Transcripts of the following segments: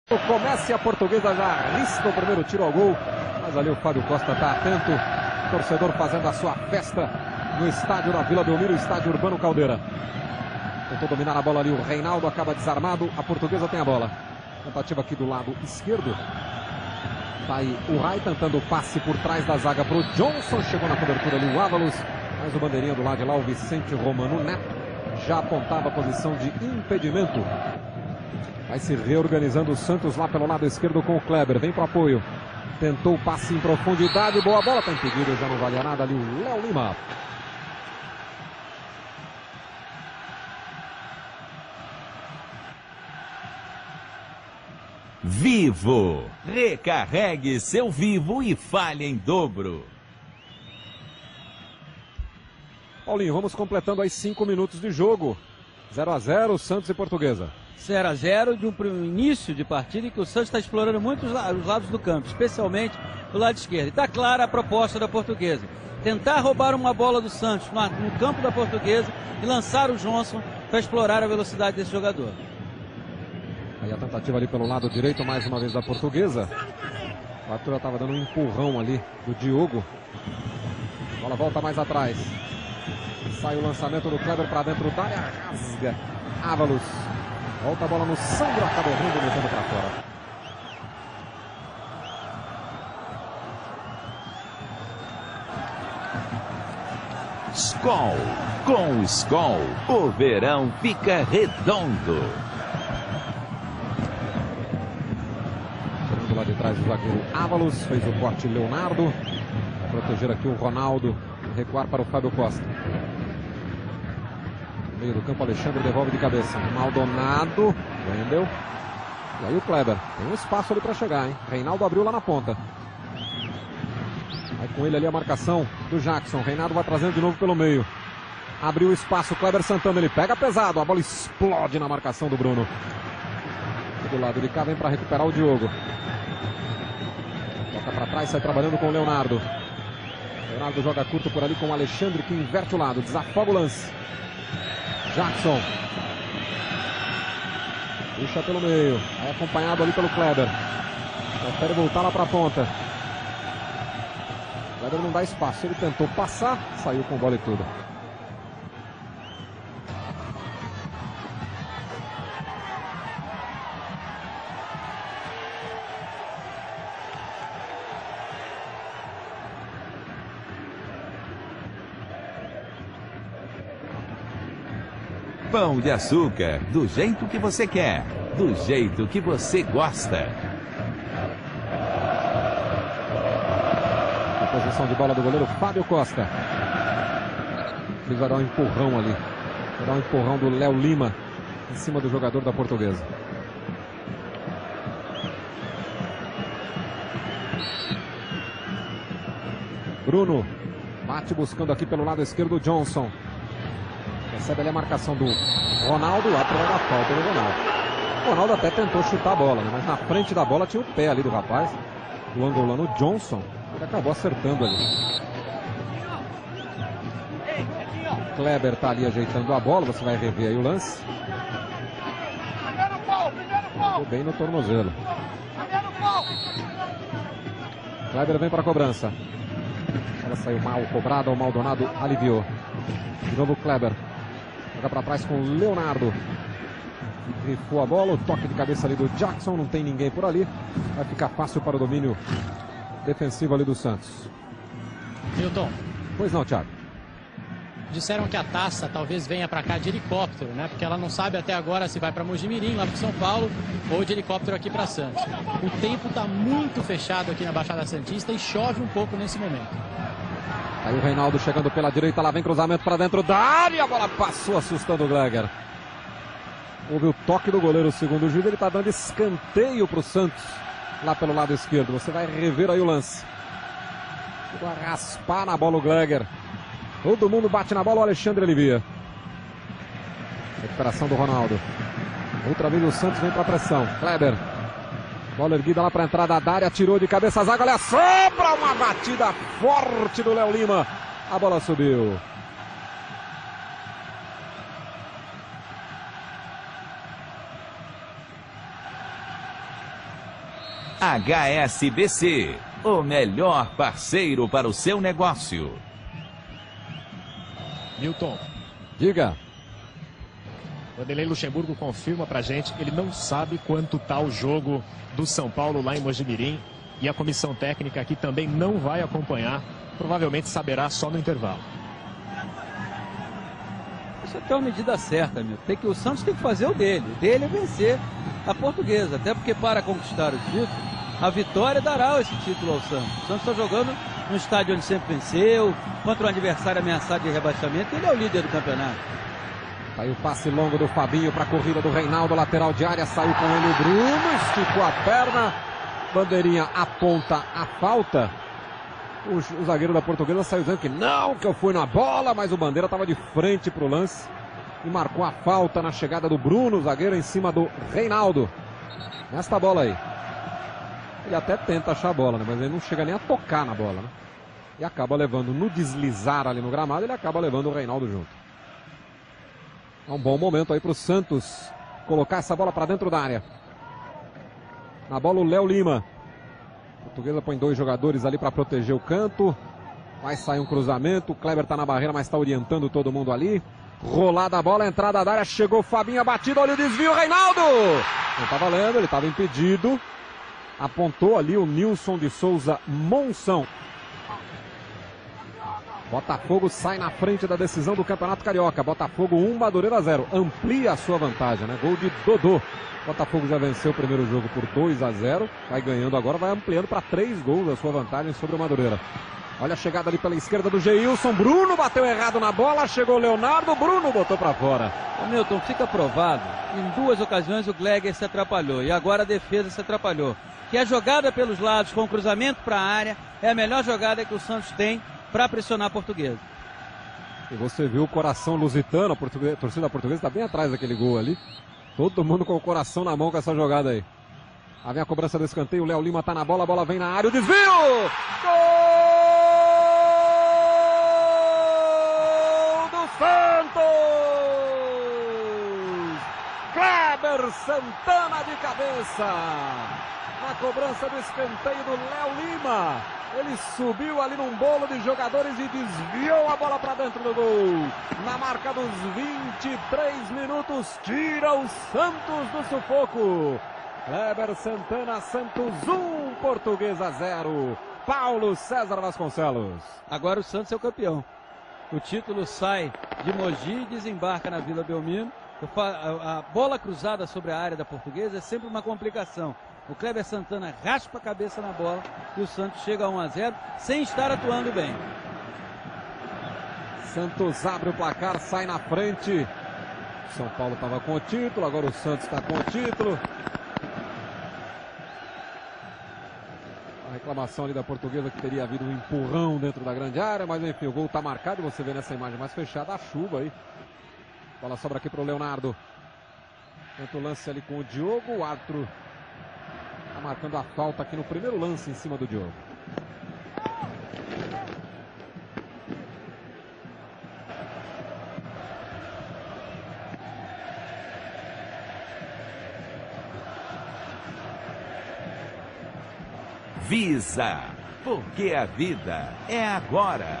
Comece a Portuguesa, já arrisca o primeiro tiro ao gol, mas ali o Fábio Costa está atento, o torcedor fazendo a sua festa no estádio da Vila Belmiro, estádio Urbano Caldeira. Tentou dominar a bola ali, o Reinaldo acaba desarmado, a Portuguesa tem a bola. Tentativa aqui do lado esquerdo. Tá aí o Rai tentando o passe por trás da zaga para o Johnson, chegou na cobertura ali o Ávalos, mas o bandeirinha do lado de lá, o Vicente Romano Neto, já apontava a posição de impedimento. Vai se reorganizando o Santos lá pelo lado esquerdo com o Kleber. Vem para o apoio. Tentou o passe em profundidade. Boa bola. Está impedido. Já não valia nada ali o Léo Lima. Vivo. Recarregue seu Vivo e fale em dobro. Paulinho, vamos completando aí 5 minutos de jogo. 0 a 0, Santos e Portuguesa. 0 a 0 de um início de partida em que o Santos está explorando muito os lados do campo, especialmente do lado esquerdo. E está clara a proposta da Portuguesa. Tentar roubar uma bola do Santos no campo da Portuguesa e lançar o Johnson para explorar a velocidade desse jogador. Aí a tentativa ali pelo lado direito, mais uma vez da Portuguesa. O Arthur estava dando um empurrão ali do Diogo. A bola volta mais atrás. Sai o lançamento do Kleber para dentro da área, rasga. Ávalos. Volta a bola no Sandro, acabou rindo, levando para fora. Skol. Com o Skol, o verão fica redondo. Chegando lá de trás o zagueiro Ávalos, fez o corte Leonardo. Vai proteger aqui o Ronaldo, recuar para o Fábio Costa. Meio do campo, Alexandre devolve de cabeça. Maldonado, Wendel. E aí o Kleber. Tem um espaço ali para chegar, hein? Reinaldo abriu lá na ponta. Vai com ele ali a marcação do Jackson. Reinaldo vai trazendo de novo pelo meio. Abriu o espaço, Kleber Santana. Ele pega pesado. A bola explode na marcação do Bruno. E do lado de cá vem para recuperar o Diogo. Toca para trás, sai trabalhando com o Leonardo. Leonardo joga curto por ali com o Alexandre, que inverte o lado. Desafoga o lance. Jackson. Puxa pelo meio. É acompanhado ali pelo Kleber. Prefere voltar lá para a ponta. Kleber não dá espaço. Ele tentou passar. Saiu com bola e tudo. Pão de açúcar, do jeito que você quer, do jeito que você gosta. A posição de bola do goleiro Fábio Costa. Ele vai dar um empurrão ali. Vai dar um empurrão do Léo Lima em cima do jogador da Portuguesa. Bruno bate buscando aqui pelo lado esquerdo o Johnson. Recebe ali a marcação do Ronaldo, lá para a falta do Ronaldo. O Ronaldo até tentou chutar a bola, né? Mas na frente da bola tinha o pé ali do rapaz, do angolano Johnson. Ele acabou acertando ali. Kleber tá ali ajeitando a bola, você vai rever aí o lance. Ficou bem no tornozelo. Kleber vem para a cobrança. Ela saiu mal cobrada, o Maldonado aliviou. De novo o Kleber. Joga para trás com o Leonardo. Grifou a bola, o toque de cabeça ali do Jackson, não tem ninguém por ali. Vai ficar fácil para o domínio defensivo ali do Santos. Milton. Pois não, Thiago. Disseram que a taça talvez venha para cá de helicóptero, né? Porque ela não sabe até agora se vai para Mojimirim, lá para São Paulo, ou de helicóptero aqui para Santos. O tempo está muito fechado aqui na Baixada Santista e chove um pouco nesse momento. Aí o Reinaldo chegando pela direita, lá vem cruzamento para dentro da área, a bola passou assustando o Gleger. Houve o toque do goleiro, segundo o juiz, ele está dando escanteio para o Santos, lá pelo lado esquerdo. Você vai rever aí o lance. Chegou a raspar na bola o Gleger. Todo mundo bate na bola, o Alexandre alivia. Recuperação do Ronaldo. Outra vez o Santos vem para a pressão. Kleber. Bola erguida lá para a entrada da área, tirou de cabeça a zaga, olha só para uma batida forte do Léo Lima. A bola subiu. HSBC, o melhor parceiro para o seu negócio. Milton. Diga. Vanderlei Luxemburgo confirma pra gente, ele não sabe quanto tá o jogo do São Paulo lá em Mojimirim. E a comissão técnica aqui também não vai acompanhar. Provavelmente saberá só no intervalo. Isso é uma medida certa, meu. O Santos tem que fazer o dele. O dele é vencer a Portuguesa. Até porque para conquistar o título, a vitória dará esse título ao Santos. O Santos está jogando no estádio onde sempre venceu, contra um adversário ameaçado de rebaixamento. Ele é o líder do campeonato. Tá aí o passe longo do Fabinho para a corrida do Reinaldo, lateral de área, saiu com ele o Bruno, esticou a perna, bandeirinha aponta a falta. O zagueiro da Portuguesa saiu dizendo que não, que eu fui na bola, mas o Bandeira estava de frente para o lance e marcou a falta na chegada do Bruno, zagueiro em cima do Reinaldo. Nesta bola aí. Ele até tenta achar a bola, né? Mas ele não chega nem a tocar na bola, né? E acaba levando, no deslizar ali no gramado, ele acaba levando o Reinaldo junto. É um bom momento aí para o Santos colocar essa bola para dentro da área. Na bola o Léo Lima. A Portuguesa põe 2 jogadores ali para proteger o canto. Vai sair um cruzamento. O Kleber está na barreira, mas está orientando todo mundo ali. Rolada a bola, entrada da área. Chegou o Fabinho, a batida, olha o desvio, Reinaldo! Não está valendo, ele estava impedido. Apontou ali o Nilson de Souza Monção. Botafogo sai na frente da decisão do Campeonato Carioca. Botafogo 1, Madureira 0. Amplia a sua vantagem, né? Gol de Dodô. Botafogo já venceu o primeiro jogo por 2-0. Vai ganhando agora, vai ampliando para 3 gols a sua vantagem sobre o Madureira. Olha a chegada ali pela esquerda do Geilson. Bruno bateu errado na bola. Chegou o Leonardo. Bruno botou para fora. Ô Milton, fica provado. Em 2 ocasiões o Gleger se atrapalhou. E agora a defesa se atrapalhou. Que a jogada pelos lados com o cruzamento para a área é a melhor jogada que o Santos tem para pressionar a Portuguesa. E você viu o coração lusitano, a torcida portuguesa está bem atrás daquele gol ali. Todo mundo com o coração na mão com essa jogada aí. Aí vem a cobrança do escanteio, o Léo Lima está na bola, a bola vem na área, o desvio! Gol do Santos! Kleber Santana de cabeça! Na cobrança do escanteio do Léo Lima. Ele subiu ali num bolo de jogadores e desviou a bola para dentro do gol. Na marca dos 23 minutos, tira o Santos do sufoco. Kleber Santana, Santos 1, Portuguesa 0. Paulo César Vasconcelos. Agora o Santos é o campeão. O título sai de Mogi e desembarca na Vila Belmiro. A bola cruzada sobre a área da Portuguesa é sempre uma complicação. O Kleber Santana raspa a cabeça na bola e o Santos chega a 1-0 sem estar atuando bem. Santos abre o placar, sai na frente. São Paulo estava com o título, agora o Santos está com o título. A reclamação ali da Portuguesa que teria havido um empurrão dentro da grande área, mas enfim, o gol está marcado. Você vê nessa imagem mais fechada a chuva aí. A bola sobra aqui para o Leonardo. Tenta o lance ali com o Diogo, o árbitro está marcando a falta aqui no primeiro lance em cima do Diogo. Visa, porque a vida é agora.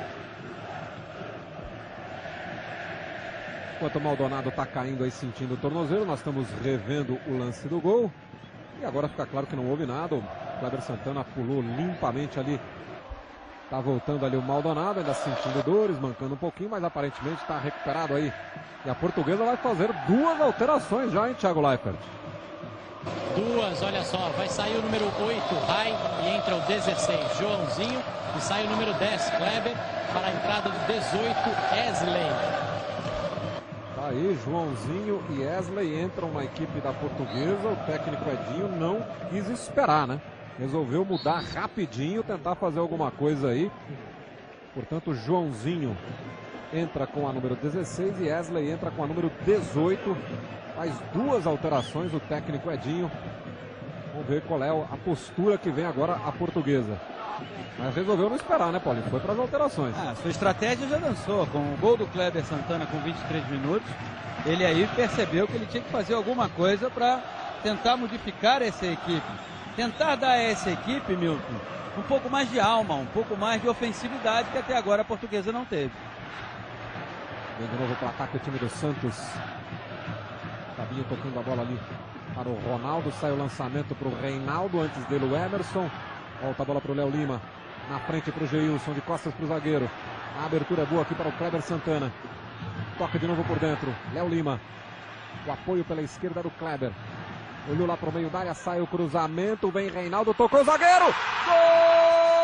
Enquanto o Maldonado está caindo aí sentindo o tornozelo, nós estamos revendo o lance do gol. E agora fica claro que não houve nada. O Kleber Santana pulou limpamente ali. Está voltando ali o Maldonado, ainda sentindo dores, mancando um pouquinho, mas aparentemente está recuperado aí. E a Portuguesa vai fazer 2 alterações já, hein, Thiago Leifert? 2, olha só, vai sair o número 8, Rai, e entra o 16, Joãozinho, e sai o número 10, Kleber, para a entrada do 18, Wesley. Tá aí, Joãozinho e Wesley entram na equipe da Portuguesa. O técnico Edinho não quis esperar, né? Resolveu mudar rapidinho, tentar fazer alguma coisa aí. Portanto, Joãozinho entra com a número 16 e Wesley entra com a número 18. Faz 2 alterações o técnico Edinho. Vamos ver qual é a postura que vem agora a Portuguesa. Mas resolveu não esperar, né, Paulinho? Foi para as alterações. Sua estratégia já dançou. Com o gol do Kleber Santana com 23 minutos, ele aí percebeu que ele tinha que fazer alguma coisa para tentar modificar essa equipe. tentar dar a essa equipe, Milton, um pouco mais de alma, um pouco mais de ofensividade que até agora a Portuguesa não teve. Vem de novo para o ataque o time do Santos. Fabinho tocando a bola ali para o Ronaldo. Sai o lançamento para o Reinaldo. Antes dele o Emerson. Volta a bola para o Léo Lima. Na frente para o Geilson. De costas para o zagueiro. A abertura é boa aqui para o Kleber Santana. Toca de novo por dentro. Léo Lima. O apoio pela esquerda do Kleber. Olhou lá para o meio da área. Sai o cruzamento. Vem Reinaldo. Tocou o zagueiro. Gol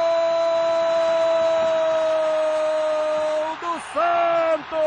do Santos!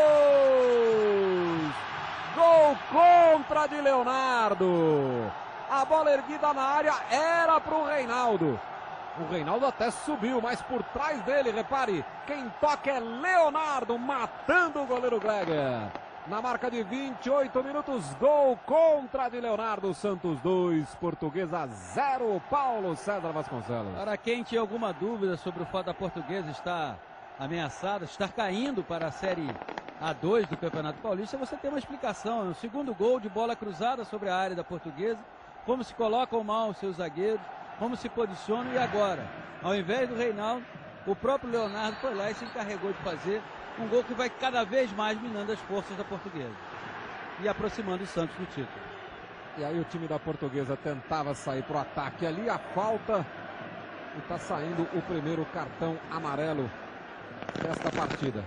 Gol contra de Leonardo. A bola erguida na área era para o Reinaldo. O Reinaldo até subiu, mas por trás dele, repare, quem toca é Leonardo, matando o goleiro Gleger. Na marca de 28 minutos, gol contra de Leonardo. Santos 2, Portuguesa 0, Paulo César Vasconcelos. Para quem tinha alguma dúvida sobre o fato da Portuguesa estar ameaçada, estar caindo para a Série A2 do Campeonato Paulista, você tem uma explicação. O segundo gol de bola cruzada sobre a área da Portuguesa, como se colocam mal os seus zagueiros, como se posicionam, e agora, ao invés do Reinaldo, o próprio Leonardo foi lá e se encarregou de fazer um gol que vai cada vez mais minando as forças da Portuguesa e aproximando o Santos do título. E aí o time da Portuguesa tentava sair para o ataque ali, a falta, e está saindo o primeiro cartão amarelo desta partida.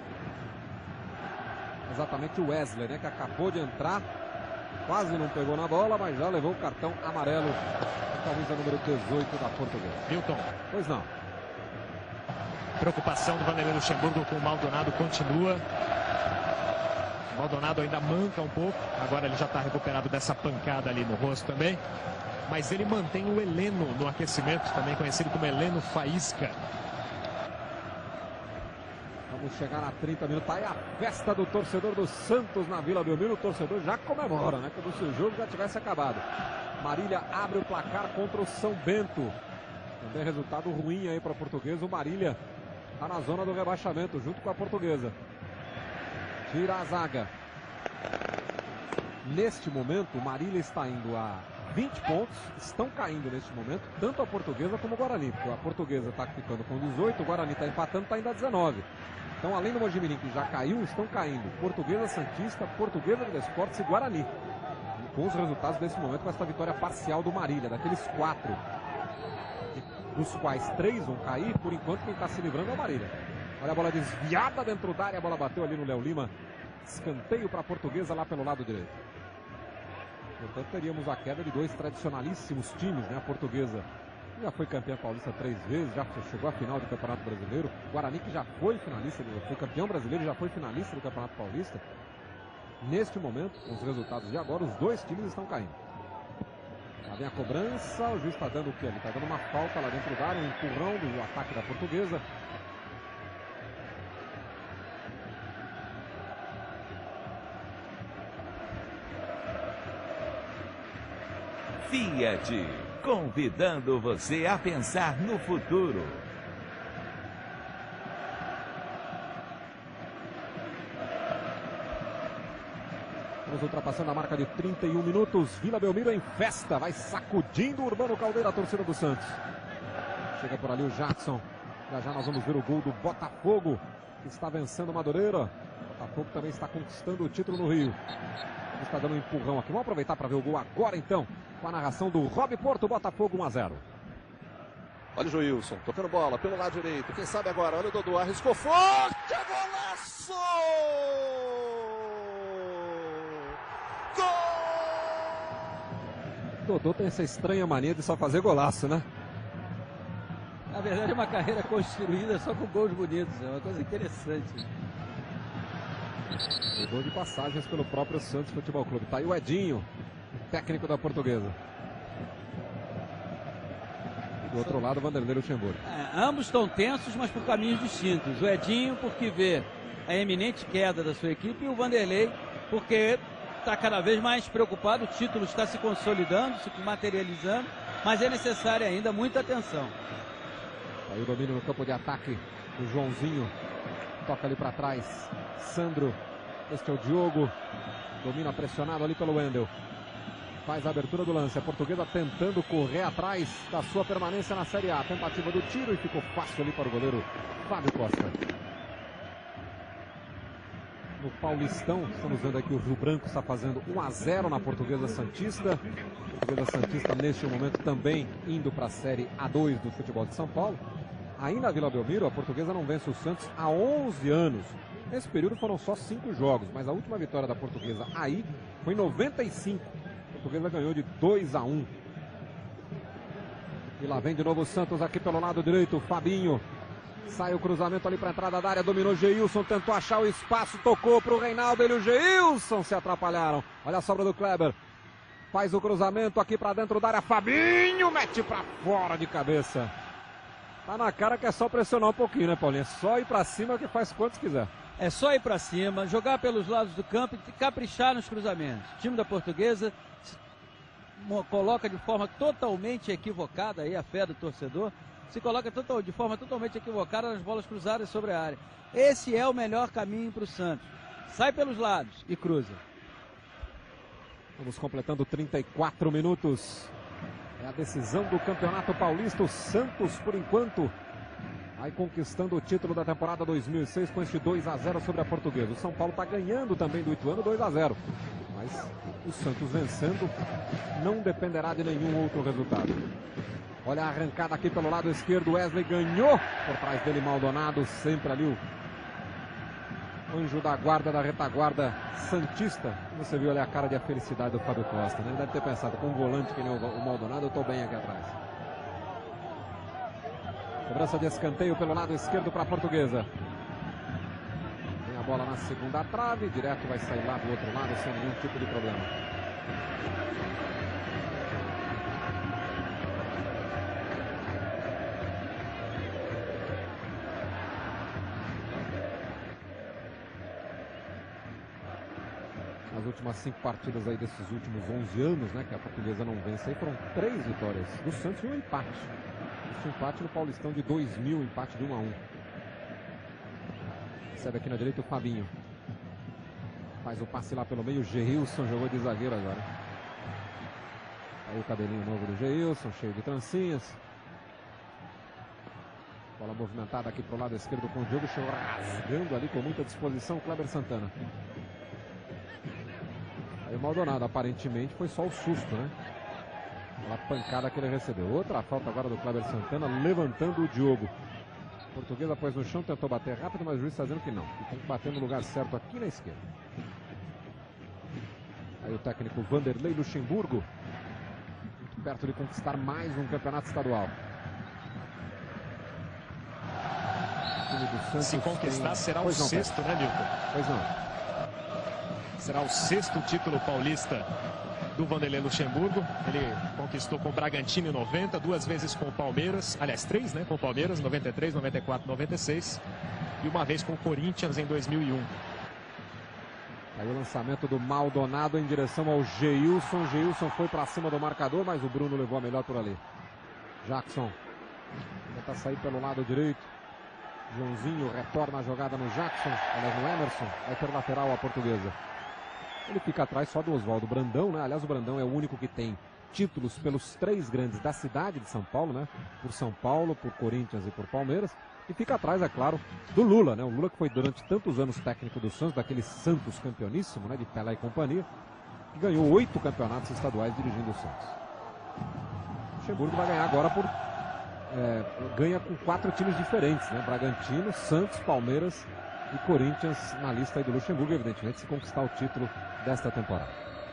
Exatamente o Wesley, né, que acabou de entrar, quase não pegou na bola, mas já levou o cartão amarelo, a camisa número 18 da Portuguesa. Milton. Pois não. Preocupação do Vanderlei Luxemburgo com o Maldonado continua. O Maldonado ainda manca um pouco. Agora ele já está recuperado dessa pancada ali no rosto também. Mas ele mantém o Heleno no aquecimento, também conhecido como Heleno Faísca. Vamos chegar a 30 minutos. Aí a festa do torcedor do Santos na Vila Belmiro. O torcedor já comemora, né? Como se o jogo já tivesse acabado. Marília abre o placar contra o São Bento. Também resultado ruim aí para a Portuguesa. O Marília está na zona do rebaixamento, junto com a Portuguesa. Tira a zaga. Neste momento, o Marília está indo a 20 pontos. Estão caindo neste momento, tanto a Portuguesa como o Guarani. Porque a Portuguesa está ficando com 18, o Guarani está empatando, está indo a 19. Então, além do Mojimirim, que já caiu, estão caindo Portuguesa, Santista, Portuguesa de Desportes e Guarani. E com os resultados desse momento, com essa vitória parcial do Marília, daqueles 4, dos quais 3 vão cair, por enquanto quem está se livrando é o Marília. Olha a bola desviada dentro da área, a bola bateu ali no Léo Lima. Escanteio para a Portuguesa lá pelo lado direito. Portanto, teríamos a queda de 2 tradicionalíssimos times, né? A Portuguesa já foi campeã paulista 3 vezes, já chegou à final do Campeonato Brasileiro. Guarani, que já foi finalista, foi campeão brasileiro, já foi finalista do Campeonato Paulista. Neste momento, com os resultados de agora, os 2 times estão caindo. Lá vem a cobrança, o juiz está dando o quê? Ele está dando uma falta lá dentro da área, um empurrão do ataque da Portuguesa. Fiat, convidando você a pensar no futuro. Estamos ultrapassando a marca de 31 minutos. Vila Belmiro em festa, vai sacudindo o Urbano Caldeira, a torcida do Santos. Chega por ali o Jackson. Já nós vamos ver o gol do Botafogo, que está vencendo o Madureira. O Botafogo também está conquistando o título no Rio. Está dando um empurrão aqui. Vamos aproveitar para ver o gol agora então, com a narração do Rob Porto. Botafogo 1-0. Olha o Joilson, tocando bola pelo lado direito. Quem sabe agora? Olha o Dodô, arriscou forte, golaço! Gol! Dodô tem essa estranha mania de só fazer golaço, né? Na verdade é uma carreira construída só com gols bonitos, é uma coisa interessante. O gol de passagens pelo próprio Santos Futebol Clube. Tá aí o Edinho, técnico da Portuguesa. E do outro lado, o Vanderlei Luxemburgo. Ambos estão tensos, mas por caminhos distintos. O Edinho porque vê a eminente queda da sua equipe, e o Vanderlei porque está cada vez mais preocupado. O título está se consolidando, se materializando, mas é necessária ainda muita atenção. Aí o domínio no campo de ataque do Joãozinho. Toca ali para trás. Sandro. Este é o Diogo. Domina pressionado ali pelo Wendel. faz a abertura do lance. A Portuguesa tentando correr atrás da sua permanência na Série A. Tentativa do tiro e ficou fácil ali para o goleiro Fábio Costa. No Paulistão, estamos vendo aqui o Rio Branco está fazendo 1-0 na Portuguesa Santista. A Portuguesa Santista neste momento também indo para a Série A2 do futebol de São Paulo. Aí na Vila Belmiro, a Portuguesa não vence o Santos há 11 anos. Nesse período foram só 5 jogos, mas a última vitória da Portuguesa aí foi em 95. A Portuguesa ganhou de 2-1. E lá vem de novo o Santos aqui pelo lado direito, Fabinho. Sai o cruzamento ali para a entrada da área, dominou Geilson, tentou achar o espaço, tocou para o Reinaldo, ele e o Geilson se atrapalharam. Olha a sobra do Kleber. Faz o cruzamento aqui para dentro da área, Fabinho mete para fora de cabeça. Tá na cara que é só pressionar um pouquinho, né, Paulinho? É só ir para cima que faz quantos quiser. É só ir para cima, jogar pelos lados do campo e caprichar nos cruzamentos. O time da Portuguesa coloca de forma totalmente equivocada, aí a fé do torcedor, se coloca de forma totalmente equivocada nas bolas cruzadas sobre a área. Esse é o melhor caminho para o Santos. Sai pelos lados e cruza. Vamos completando 34 minutos. É a decisão do Campeonato Paulista. O Santos, por enquanto, vai conquistando o título da temporada 2006 com este 2-0 sobre a Portuguesa. O São Paulo está ganhando também do Ituano 2-0. Mas o Santos vencendo não dependerá de nenhum outro resultado. Olha a arrancada aqui pelo lado esquerdo. Wesley ganhou. Por trás dele Maldonado. Sempre ali o anjo da guarda, da retaguarda santista. Você viu ali a cara de felicidade do Fábio Costa, né? Ele deve ter pensado, com um volante que nem o Maldonado, eu estou bem aqui atrás. Cobrança de escanteio pelo lado esquerdo para a Portuguesa. Vem a bola na segunda trave. Direto vai sair lá do outro lado sem nenhum tipo de problema. Nas últimas 5 partidas aí desses últimos 11 anos, né, que a Portuguesa não vence, aí foram 3 vitórias do Santos e um empate. Esse empate no Paulistão de 2000, empate de 1-1. Recebe aqui na direita o Fabinho. Faz o passe lá pelo meio, o Geilson jogou de zagueiro agora. Aí o cabelinho novo do Geilson, cheio de trancinhas. Bola movimentada aqui pro lado esquerdo com o Diogo, chegou rasgando ali com muita disposição, Kleber Santana. Aí o Maldonado, aparentemente, foi só o susto, né? Aquela pancada que ele recebeu. Outra falta agora do Kleber Santana, levantando o Diogo. A Portuguesa pôs no chão, tentou bater rápido, mas o juiz está dizendo que não. Que tem que bater no lugar certo aqui na esquerda. Aí o técnico Vanderlei Luxemburgo, muito perto de conquistar mais um campeonato estadual. O time do Santos se conquistar será o sexto, né, Milton? Pois não. Será o 6º título paulista do Vanderlei Luxemburgo. Ele conquistou com o Bragantino em 90, 2 vezes com o Palmeiras, aliás 3, né, com o Palmeiras, 93, 94, 96 e uma vez com o Corinthians em 2001. Aí o lançamento do Maldonado em direção ao Geilson. Geilson foi para cima do marcador, mas o Bruno levou a melhor por ali. Jackson tenta sair pelo lado direito. Joãozinho retorna a jogada no Jackson, aliás no Emerson, vai ter lateral a Portuguesa. Ele fica atrás só do Oswaldo Brandão, né? Aliás, o Brandão é o único que tem títulos pelos 3 grandes da cidade de São Paulo, né? Por São Paulo, por Corinthians e por Palmeiras. E fica atrás, é claro, do Lula, né? O Lula que foi durante tantos anos técnico do Santos, daquele Santos campeoníssimo, né? De Pelé e companhia, que ganhou 8 campeonatos estaduais dirigindo o Santos. O Luxemburgo vai ganhar agora por... ganha com 4 times diferentes, né? Bragantino, Santos, Palmeiras e Corinthians na lista aí do Luxemburgo, evidentemente, se conquistar o título desta temporada.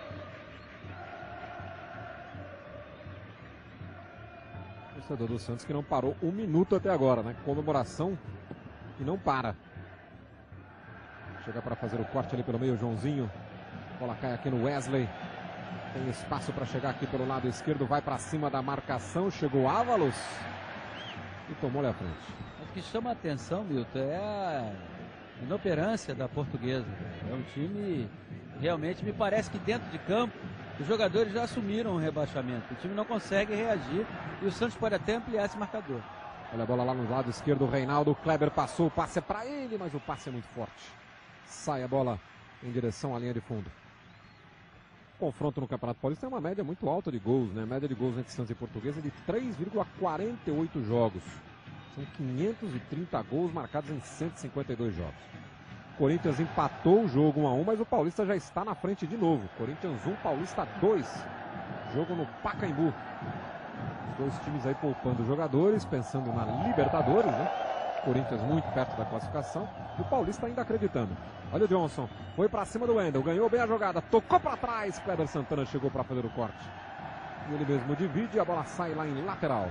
O torcedor do Santos que não parou 1 minuto até agora, né? Comemoração e não para. Chega para fazer o corte ali pelo meio, Joãozinho. A bola cai aqui no Wesley. Tem espaço para chegar aqui pelo lado esquerdo, vai para cima da marcação, chegou Ávalos e tomou-lhe a frente. O que chama a atenção, Milton, é a inoperância da Portuguesa. É um time, realmente, me parece que dentro de campo, os jogadores já assumiram o rebaixamento. O time não consegue reagir e o Santos pode até ampliar esse marcador. Olha a bola lá no lado esquerdo, o Reinaldo, Kleber passou, o passe é para ele, mas o passe é muito forte. Sai a bola em direção à linha de fundo. confronto no Campeonato Paulista tem uma média muito alta de gols, né? A média de gols entre Santos e Portuguesa é de 3,48 jogos. São 530 gols marcados em 152 jogos. O Corinthians empatou o jogo 1-1, mas o Paulista já está na frente de novo. Corinthians 1, Paulista 2. Jogo no Pacaembu. Os dois times aí poupando jogadores, pensando na Libertadores, né? Corinthians muito perto da classificação. E o Paulista ainda acreditando. Olha o Johnson. Foi pra cima do Wendel. Ganhou bem a jogada. Tocou pra trás. Kleber Santana chegou pra fazer o corte. E ele mesmo divide e a bola sai lá em lateral.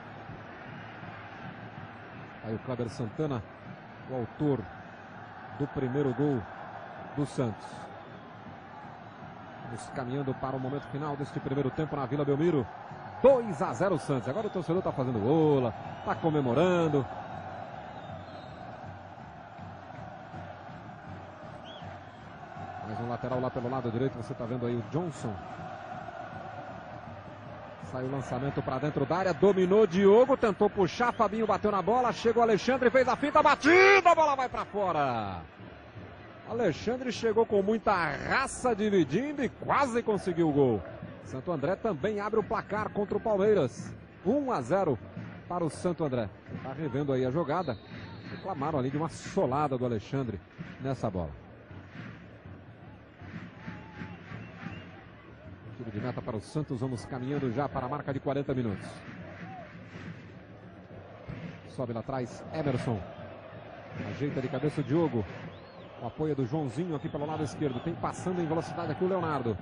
Aí o Kleber Santana, o autor do primeiro gol do Santos. Vamos caminhando para o momento final deste primeiro tempo na Vila Belmiro. 2-0 Santos. Agora o torcedor está fazendo ola, está comemorando. Mais um lateral lá pelo lado direito. Você está vendo aí o Johnson. Sai o lançamento para dentro da área. Dominou Diogo. Tentou puxar. Fabinho bateu na bola. Chegou Alexandre. Fez a finta. Batida. A bola vai para fora. Alexandre chegou com muita raça dividindo e quase conseguiu o gol. Santo André também abre o placar contra o Palmeiras. 1-0 para o Santo André. Está revendo aí a jogada. Reclamaram ali de uma solada do Alexandre nessa bola. Tiro de meta para o Santos. Vamos caminhando já para a marca de 40 minutos. Sobe lá atrás Emerson. Ajeita de cabeça o Diogo. O apoio do Joãozinho aqui pelo lado esquerdo. Tem passando em velocidade aqui o Leonardo.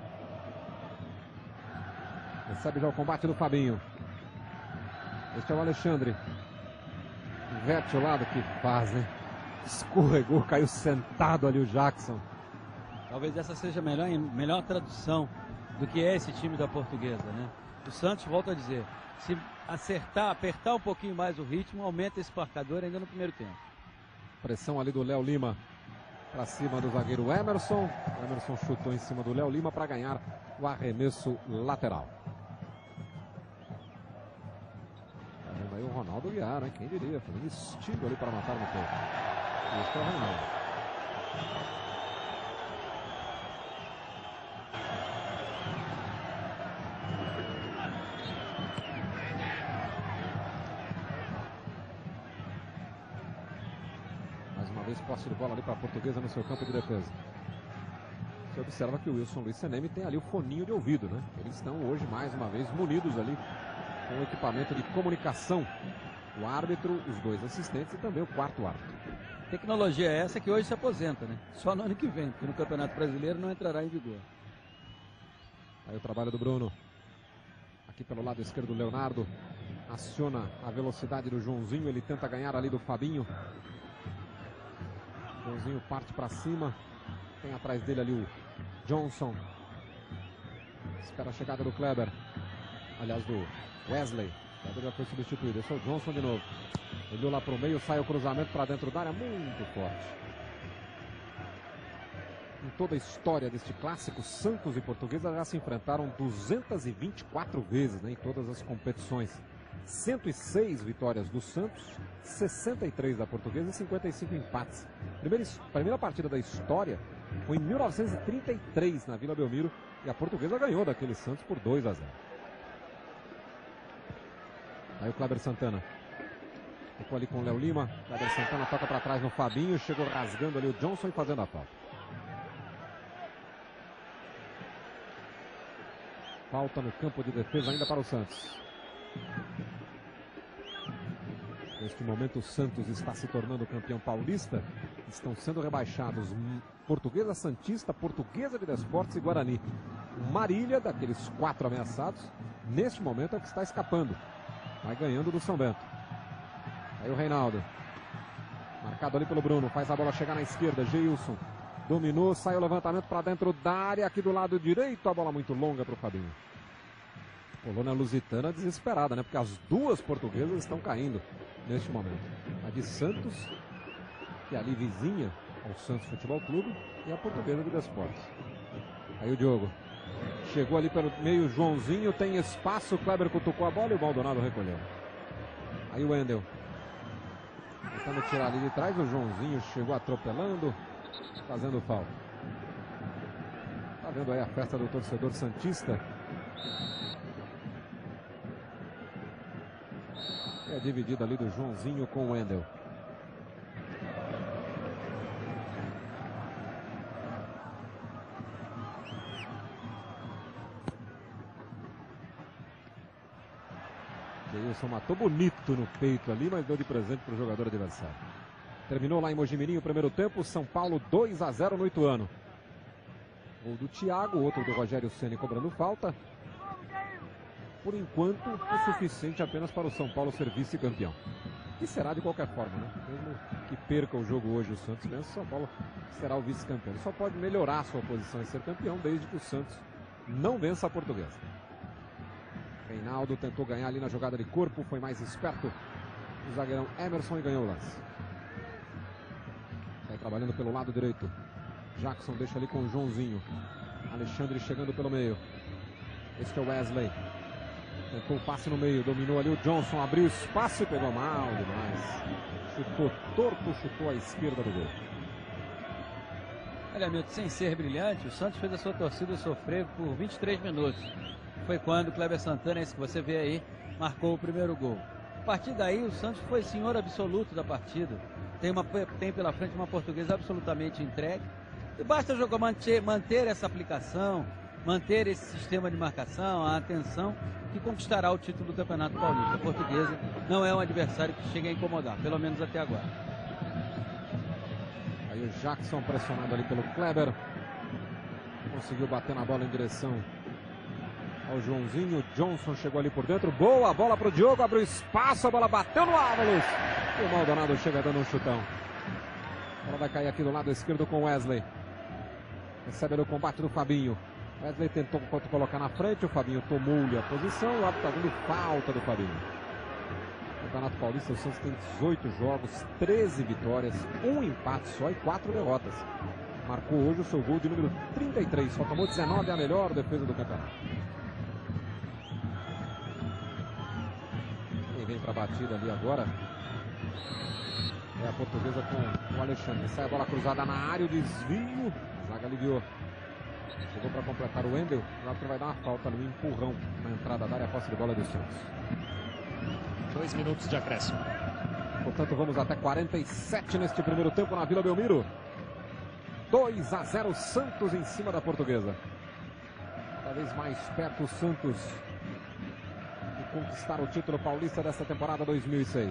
Recebe já o combate do Fabinho. Este é o Alexandre. Inverte o lado, que faz, né? Escorregou, caiu sentado ali o Jackson. Talvez essa seja a melhor tradução do que é esse time da Portuguesa, né? O Santos, volta a dizer, se acertar, apertar um pouquinho mais o ritmo, aumenta esse marcador ainda no primeiro tempo. Pressão ali do Léo Lima para cima do zagueiro Emerson. O Emerson chutou em cima do Léo Lima para ganhar o arremesso lateral. Tá vendo aí o Ronaldo Guiar, hein? Quem diria? Fazendo estilo ali para matar no peito. Este é o Ronaldo. Posse de bola ali para a Portuguesa no seu campo de defesa. Você observa que o Wilson Luiz Seneme tem ali o foninho de ouvido, né? Eles estão hoje mais uma vez munidos ali com o equipamento de comunicação. O árbitro, os dois assistentes e também o quarto árbitro. Tecnologia é essa que hoje se aposenta, né? Só no ano que vem, porque no Campeonato Brasileiro não entrará em vigor. Aí o trabalho do Bruno. Aqui pelo lado esquerdo o Leonardo aciona a velocidade do Joãozinho. Ele tenta ganhar ali do Fabinho. Joãozinho parte para cima. Tem atrás dele ali o Johnson. Espera a chegada do Kleber. Aliás, do Wesley. Kleber já foi substituído. Esse é o Johnson de novo. Olhou lá para o meio, sai o cruzamento para dentro da área. Muito forte. Em toda a história deste clássico, Santos e Portuguesa já se enfrentaram 224 vezes, né, em todas as competições. 106 vitórias do Santos, 63 da Portuguesa e 55 empates. Primeira partida da história foi em 1933 na Vila Belmiro e a Portuguesa ganhou daquele Santos por 2-0. Aí o Kleber Santana ficou ali com o Léo Lima. Kleber Santana toca para trás no Fabinho, chegou rasgando ali o Johnson e fazendo a falta. Falta no campo de defesa ainda para o Santos. Neste momento o Santos está se tornando campeão paulista. Estão sendo rebaixados Portuguesa Santista, Portuguesa de Desportes e Guarani. O Marília, daqueles 4 ameaçados, neste momento é o que está escapando. Vai ganhando do São Bento. Aí o Reinaldo. Marcado ali pelo Bruno. Faz a bola chegar na esquerda. Geilson. Dominou, sai o levantamento para dentro da área. Aqui do lado direito, a bola muito longa para o Fabinho. Colônia Lusitana desesperada, né? Porque as duas portuguesas estão caindo neste momento. A de Santos, que é ali vizinha ao Santos Futebol Clube, e a Portuguesa de Desportes. Aí o Diogo. Chegou ali pelo meio, Joãozinho, tem espaço, o Kleber cutucou a bola e o Maldonado recolheu. Aí o Wendel. Tentando tirar ali de trás, o Joãozinho chegou atropelando, fazendo falta. Tá vendo aí a festa do torcedor santista? É dividida ali do Joãozinho com o Wendel. Jailson matou bonito no peito ali, mas deu de presente para o jogador adversário. Terminou lá em Mojimirim o primeiro tempo, São Paulo 2-0 no Ituano. Gol do Thiago, outro do Rogério Ceni cobrando falta. Por enquanto, o suficiente apenas para o São Paulo ser vice-campeão. Que será de qualquer forma, né? Mesmo que perca o jogo hoje o Santos, mesmo o São Paulo será o vice-campeão. Ele só pode melhorar a sua posição e ser campeão desde que o Santos não vença a Portuguesa. Reinaldo tentou ganhar ali na jogada de corpo, foi mais esperto. O zagueirão Emerson e ganhou o lance. Sai trabalhando pelo lado direito. Jackson deixa ali com o Joãozinho. Alexandre chegando pelo meio. Este é o Wesley. Tentou o passe no meio, dominou ali o Johnson, abriu espaço e pegou mal demais. Chutou torto, chutou à esquerda do gol. Olha, Milton, sem ser brilhante, o Santos fez a sua torcida sofrer por 23 minutos. Foi quando o Kleber Santana, esse que você vê aí, marcou o primeiro gol. A partir daí, o Santos foi senhor absoluto da partida. Tem pela frente uma Portuguesa absolutamente entregue. E basta jogar, manter essa aplicação, manter esse sistema de marcação, a atenção, que conquistará o título do Campeonato Paulista. A Portuguesa não é um adversário que chega a incomodar, pelo menos até agora. Aí o Jackson pressionado ali pelo Kleber. Conseguiu bater na bola em direção ao Joãozinho. Johnson chegou ali por dentro. Boa bola para o Diogo. Abriu espaço. A bola bateu no Ávalos. E o Maldonado chega dando um chutão. A bola vai cair aqui do lado esquerdo com Wesley. Recebe ali o combate do Fabinho. Wesley tentou colocar na frente. O Fabinho tomou-lhe a posição. O árbitro está dando falta do Fabinho. No Campeonato Paulista, o Santos tem 18 jogos, 13 vitórias, 1 empate só e 4 derrotas. Marcou hoje o seu gol de número 33. Só tomou 19, a melhor defesa do campeonato. Quem vem para a batida ali agora é a Portuguesa com o Alexandre. Sai a bola cruzada na área, o desvio. A zaga aliviou. Chegou para completar o Wendel. O árbitro vai dar uma falta ali, um empurrão na entrada da área, a posse de bola do Santos. 2 minutos de acréscimo. Portanto, vamos até 47 neste primeiro tempo na Vila Belmiro. 2-0 Santos em cima da Portuguesa. Cada vez mais perto o Santos de conquistar o título paulista desta temporada 2006.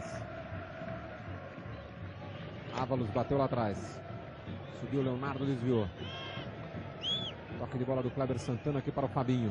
Ávalos bateu lá atrás. Subiu o Leonardo, desviou. Toque de bola do Kleber Santana aqui para o Fabinho.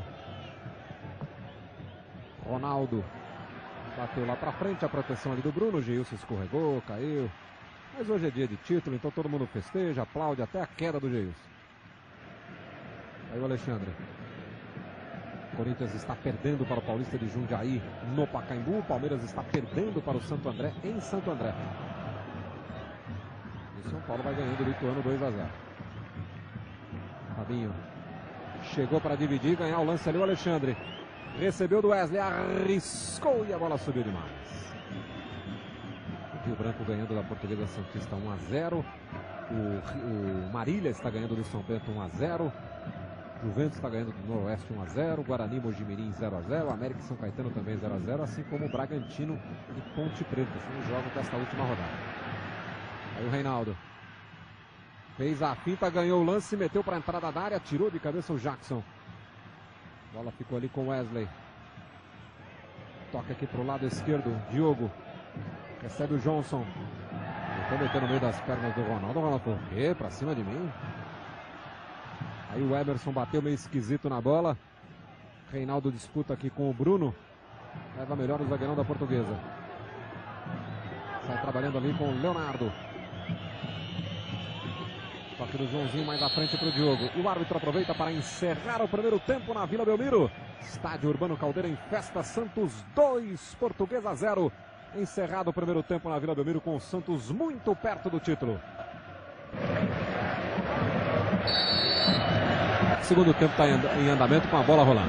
Ronaldo bateu lá para frente, a proteção ali do Bruno. Geilson escorregou, caiu. Mas hoje é dia de título, então todo mundo festeja, aplaude até a queda do Geilson. Aí o Alexandre. O Corinthians está perdendo para o Paulista de Jundiaí no Pacaembu. O Palmeiras está perdendo para o Santo André em Santo André. E o São Paulo vai ganhando do Ituano 2-0. Fabinho chegou para dividir, ganhar o lance ali o Alexandre. Recebeu do Wesley, arriscou e a bola subiu demais. O Rio Branco ganhando da Portuguesa Santista 1-0. O Marília está ganhando do São Bento 1-0. Juventus está ganhando do Noroeste 1-0. Guarani Mojimirim 0-0. América e São Caetano também 0-0. Assim como o Bragantino e Ponte Preta. São os jogos desta última rodada. Aí o Reinaldo. Fez a finta, ganhou o lance, meteu para a entrada da área, tirou de cabeça o Jackson. A bola ficou ali com o Wesley. Toca aqui para o lado esquerdo, Diogo. Recebe o Johnson. Tentou meter no meio das pernas do Ronaldo. Ronaldo por quê? Para cima de mim. Aí o Emerson bateu meio esquisito na bola. Reinaldo disputa aqui com o Bruno. Leva melhor o zagueirão da Portuguesa. Sai trabalhando ali com o Leonardo. Toque do Joãozinho mais à frente para o Diogo. E o árbitro aproveita para encerrar o primeiro tempo na Vila Belmiro. Estádio Urbano Caldeira em festa. Santos 2, Portuguesa 0. Encerrado o primeiro tempo na Vila Belmiro com o Santos muito perto do título. Segundo tempo está em andamento com a bola rolando.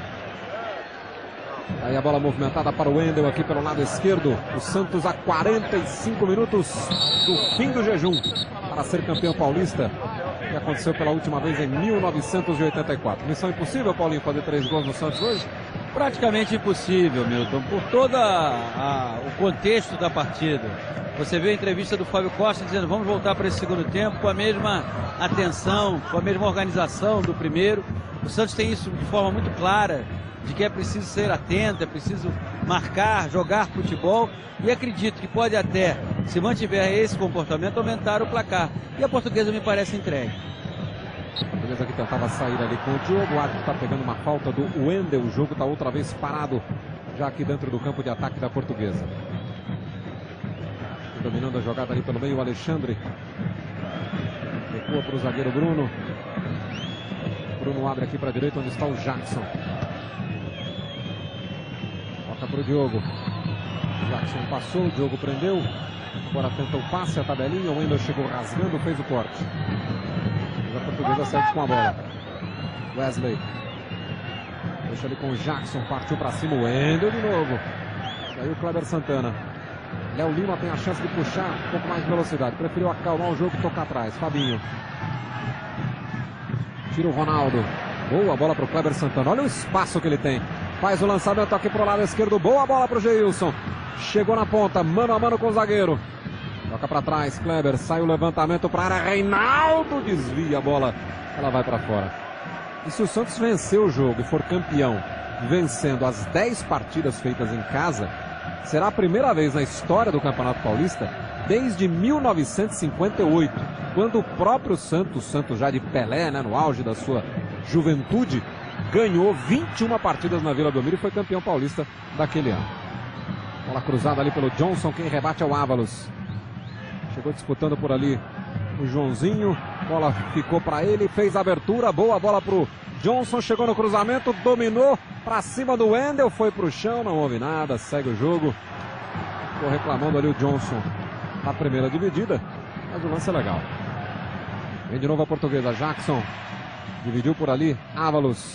Aí a bola movimentada para o Wendel aqui pelo lado esquerdo. O Santos a 45 minutos do fim do jejum para ser campeão paulista. que aconteceu pela última vez em 1984. Missão impossível, Paulinho, fazer 3 gols no Santos hoje? Praticamente impossível, Milton, por todo o contexto da partida. Você viu a entrevista do Fábio Costa dizendo: vamos voltar para esse segundo tempo com a mesma atenção, com a mesma organização do primeiro. O Santos tem isso de forma muito clara, de que é preciso ser atento, é preciso marcar, jogar futebol, e acredito que pode até, se mantiver esse comportamento, aumentar o placar. E a Portuguesa me parece entregue. A Portuguesa que tentava sair ali com o Diogo. O árbitro está pegando uma falta do Wendel. O jogo está outra vez parado, já aqui dentro do campo de ataque da Portuguesa. Dominando a jogada ali pelo meio, o Alexandre. Recua para o zagueiro Bruno. Bruno abre aqui para a direita, onde está o Jackson. Toca para o Diogo. O Jackson passou, o Diogo prendeu. Agora tenta o passe, a tabelinha. O Wendel chegou rasgando, fez o corte. Mas a Portuguesa segue com a bola. Wesley. Deixa ali com o Jackson, partiu para cima. O Wendel de novo. Aí o Kleber Santana. Léo Lima tem a chance de puxar um pouco mais de velocidade. Preferiu acalmar o jogo e tocar atrás. Fabinho. Tira o Ronaldo. Boa bola para o Kleber Santana. Olha o espaço que ele tem. Faz o lançamento aqui para o lado esquerdo. Boa bola para o Geilson. Chegou na ponta. Mano a mano com o zagueiro. Toca para trás. Kleber. Sai o levantamento para a área. Reinaldo desvia a bola. Ela vai para fora. E se o Santos vencer o jogo e for campeão, vencendo as 10 partidas feitas em casa, será a primeira vez na história do Campeonato Paulista, desde 1958, quando o próprio Santos já de Pelé, né, no auge da sua juventude, ganhou 21 partidas na Vila Belmiro e foi campeão paulista daquele ano. Bola cruzada ali pelo Johnson, quem rebate é o Ávalos. Chegou disputando por ali o Joãozinho, bola ficou para ele, fez a abertura, boa bola pro Johnson, chegou no cruzamento, dominou para cima do Wendel, foi pro chão, não houve nada, segue o jogo. Ficou reclamando ali o Johnson na primeira dividida, mas o lance é legal. Vem de novo a Portuguesa, Jackson, dividiu por ali, Ávalos.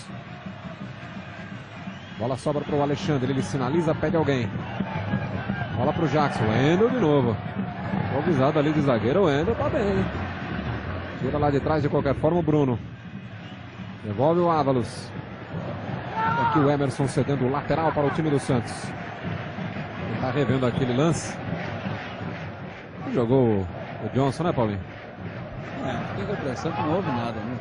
Bola sobra pro Alexandre, ele sinaliza, pede alguém. Bola pro Jackson, Wendel de novo. Avisado ali de zagueiro, o Wendel tá bem. Tira lá de trás de qualquer forma o Bruno. Devolve o Ávalos. Aqui o Emerson cedendo o lateral para o time do Santos. Ele tá revendo aquele lance. Jogou o Johnson, né, Paulinho? Fica a impressão que não houve nada, né?